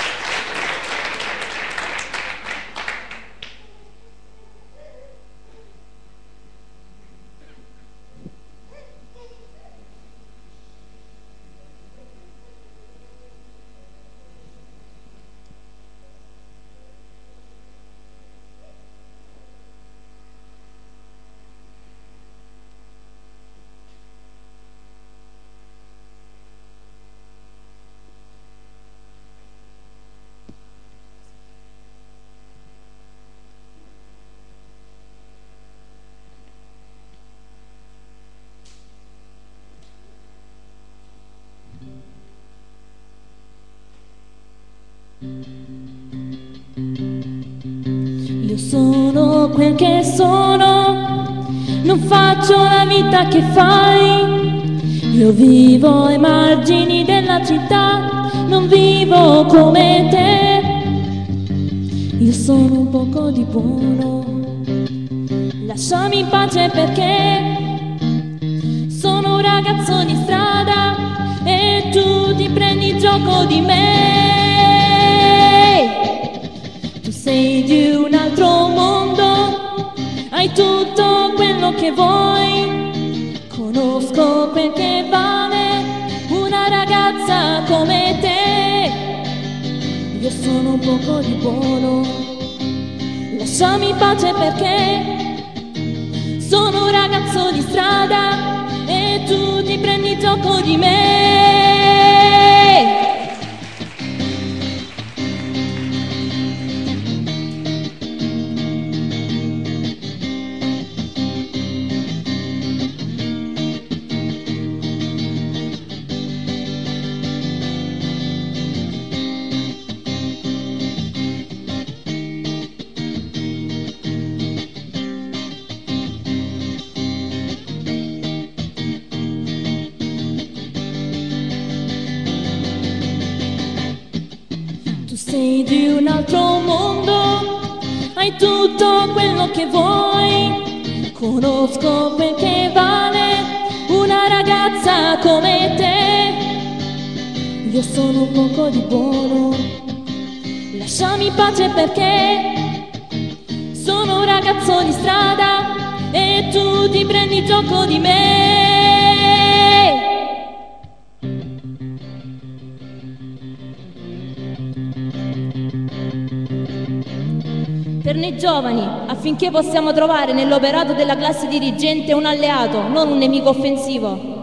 Io sono quel che sono, non faccio la vita che fai. Io vivo ai margini della città, non vivo come te. Io sono un poco di buono, lasciami in pace perché sono un ragazzo di strada e tu ti prendi gioco di me. Tu sei di un altro mondo, hai tutto quello che vuoi. Conosco quel che vale una ragazza come te. Io sono un poco di buono, lasciami in pace perché sono un ragazzo di strada e tu ti prendi gioco di me. Sei di un altro mondo, hai tutto quello che vuoi. Conosco quel che vale una ragazza come te. Io sono un poco di buono, lasciami in pace perché sono un ragazzo di strada e tu ti prendi gioco di me. Per noi giovani, affinché possiamo trovare nell'operato della classe dirigente un alleato, non un nemico offensivo.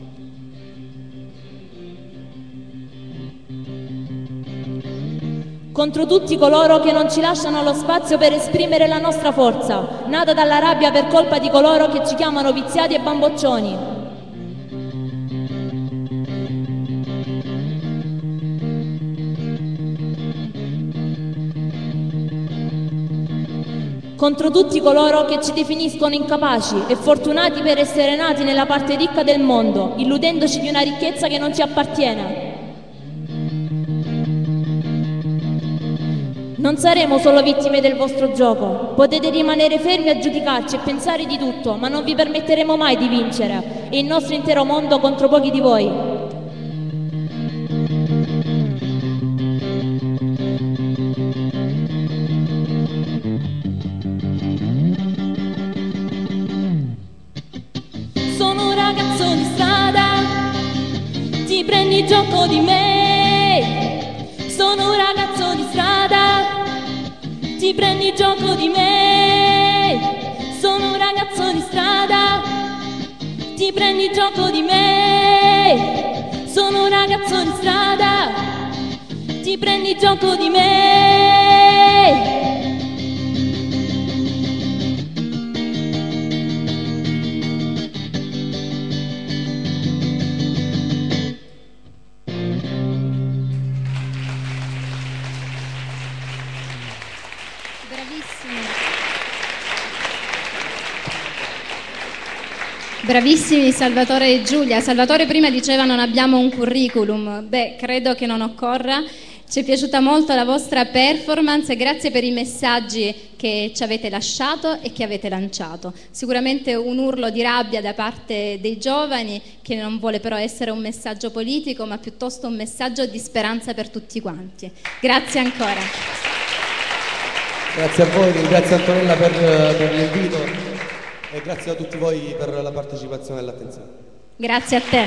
Contro tutti coloro che non ci lasciano lo spazio per esprimere la nostra forza, nata dalla rabbia per colpa di coloro che ci chiamano viziati e bamboccioni. Contro tutti coloro che ci definiscono incapaci e fortunati per essere nati nella parte ricca del mondo, illudendoci di una ricchezza che non ci appartiene. Non saremo solo vittime del vostro gioco. Potete rimanere fermi a giudicarci e pensare di tutto, ma non vi permetteremo mai di vincere. E il nostro intero mondo contro pochi di voi. Ti prendi gioco di me, sono un ragazzo di strada, ti prendi gioco di me, sono un ragazzo di strada, ti prendi gioco di me, sono un ragazzo di strada, ti prendi gioco di me. Bravissimi Salvatore e Giulia. Salvatore prima diceva non abbiamo un curriculum. Beh, credo che non occorra. Ci è piaciuta molto la vostra performance e grazie per i messaggi che ci avete lasciato e che avete lanciato. Sicuramente un urlo di rabbia da parte dei giovani che non vuole però essere un messaggio politico ma piuttosto un messaggio di speranza per tutti quanti. Grazie ancora. Grazie a voi, ringrazio Antonella per l'invito. E grazie a tutti voi per la partecipazione e l'attenzione. Grazie a te.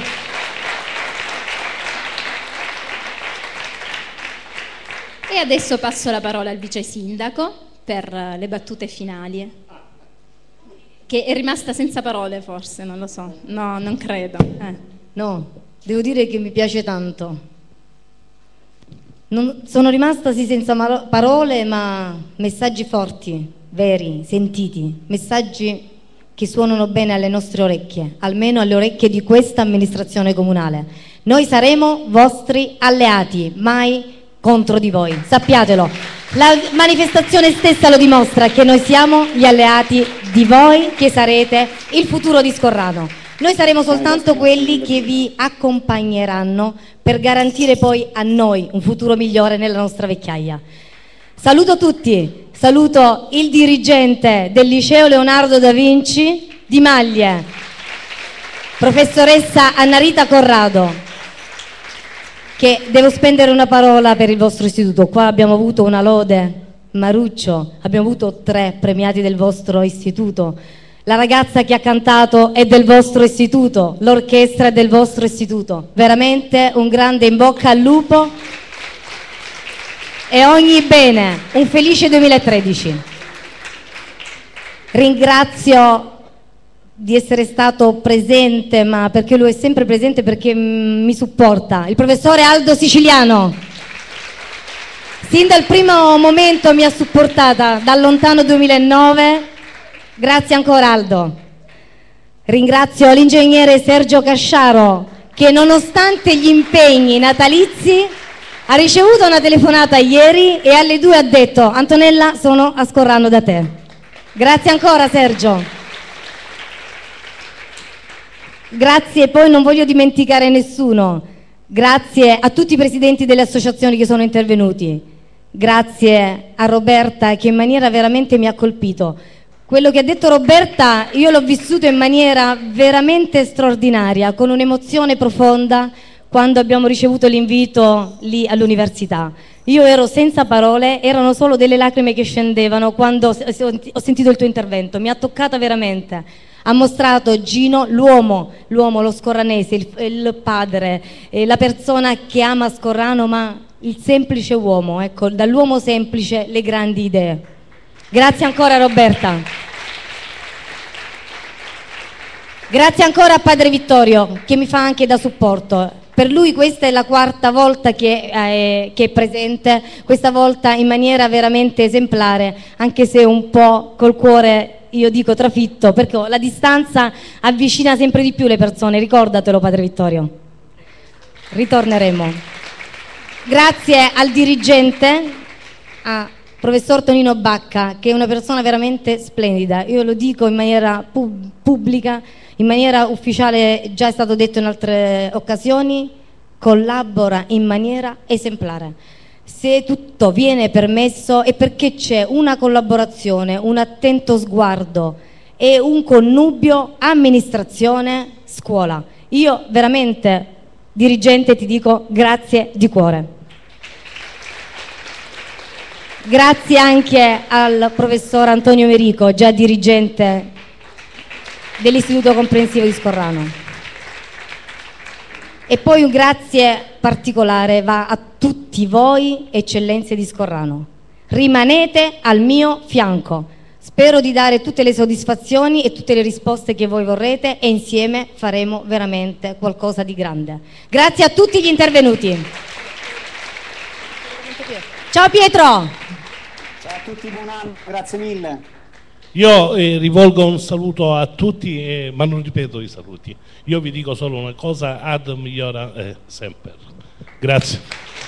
E adesso passo la parola al vice sindaco per le battute finali. Che è rimasta senza parole forse, non lo so. No, non credo. No, devo dire che mi piace tanto. Sono rimasta sì senza parole, ma messaggi forti, veri, sentiti, messaggi che suonano bene alle nostre orecchie, almeno alle orecchie di questa amministrazione comunale. Noi saremo vostri alleati, mai contro di voi, sappiatelo. La manifestazione stessa lo dimostra, che noi siamo gli alleati di voi che sarete il futuro di Scorrano. Noi saremo soltanto quelli che vi accompagneranno per garantire poi a noi un futuro migliore nella nostra vecchiaia. Saluto tutti, saluto il dirigente del liceo Leonardo da Vinci di Maglie, professoressa Annarita Corrado, che devo spendere una parola per il vostro istituto. Qua abbiamo avuto una lode, Maruccio, abbiamo avuto 3 premiati del vostro istituto. La ragazza che ha cantato è del vostro istituto, l'orchestra è del vostro istituto. Veramente un grande in bocca al lupo e ogni bene. Un felice 2013. Ringrazio di essere stato presente, ma perché lui è sempre presente, perché mi supporta, il professore Aldo Siciliano. Sin dal primo momento mi ha supportata, dal lontano 2009. Grazie ancora Aldo. Ringrazio l'ingegnere Sergio Casciaro, che nonostante gli impegni natalizi ha ricevuto una telefonata ieri e alle 2 ha detto: Antonella, sono a Scorrano da te. Grazie ancora Sergio. Grazie, poi non voglio dimenticare nessuno. Grazie a tutti i presidenti delle associazioni che sono intervenuti. Grazie a Roberta, che in maniera veramente mi ha colpito. Quello che ha detto Roberta io l'ho vissuto in maniera veramente straordinaria, con un'emozione profonda, quando abbiamo ricevuto l'invito lì all'università. Io ero senza parole, erano solo delle lacrime che scendevano quando ho sentito il tuo intervento. Mi ha toccata veramente. Ha mostrato Gino l'uomo, lo scorranese, il padre, la persona che ama Scorrano, ma il semplice uomo, ecco, dall'uomo semplice le grandi idee. Grazie ancora Roberta. Grazie ancora a padre Vittorio, che mi fa anche da supporto. Per lui questa è la 4ª volta che è presente, questa volta in maniera veramente esemplare, anche se un po' col cuore, io dico, trafitto, perché la distanza avvicina sempre di più le persone, ricordatelo padre Vittorio. Ritorneremo. Grazie al dirigente, a professor Tonino Bacca, che è una persona veramente splendida. Io lo dico in maniera pubblica, in maniera ufficiale, già è stato detto in altre occasioni, collabora in maniera esemplare. Se tutto viene permesso è perché c'è una collaborazione, un attento sguardo e un connubio amministrazione-scuola. Io veramente, dirigente, ti dico grazie di cuore. Grazie anche al professor Antonio Merico, già dirigente dell'Istituto Comprensivo di Scorrano. E poi un grazie particolare va a tutti voi, eccellenze di Scorrano. Rimanete al mio fianco. Spero di dare tutte le soddisfazioni e tutte le risposte che voi vorrete e insieme faremo veramente qualcosa di grande. Grazie a tutti gli intervenuti. Ciao Pietro! Ciao a tutti, buon anno, grazie mille. Io rivolgo un saluto a tutti, ma non ripeto i saluti. Io vi dico solo una cosa: ad migliora sempre. Grazie.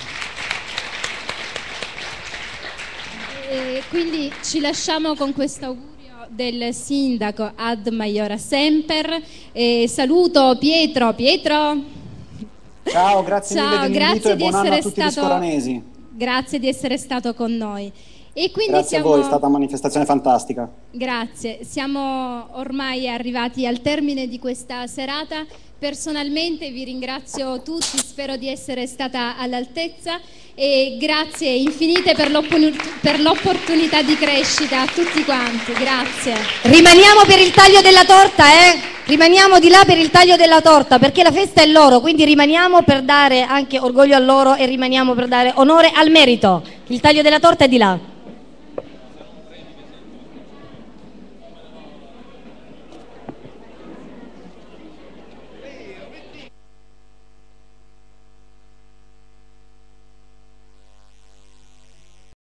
Quindi ci lasciamo con questo augurio del sindaco ad maiora semper. Saluto Pietro. Ciao, grazie mille dell'invito e buon anno a tutti gli scoranesi. Grazie di essere stato con noi. E quindi grazie a voi, è stata una manifestazione fantastica. Grazie, siamo ormai arrivati al termine di questa serata. Personalmente vi ringrazio tutti, spero di essere stata all'altezza e grazie infinite per l'opportunità di crescita a tutti quanti, grazie. Rimaniamo per il taglio della torta, rimaniamo di là per il taglio della torta, perché la festa è loro, quindi rimaniamo per dare anche orgoglio a loro e rimaniamo per dare onore al merito. Il taglio della torta è di là.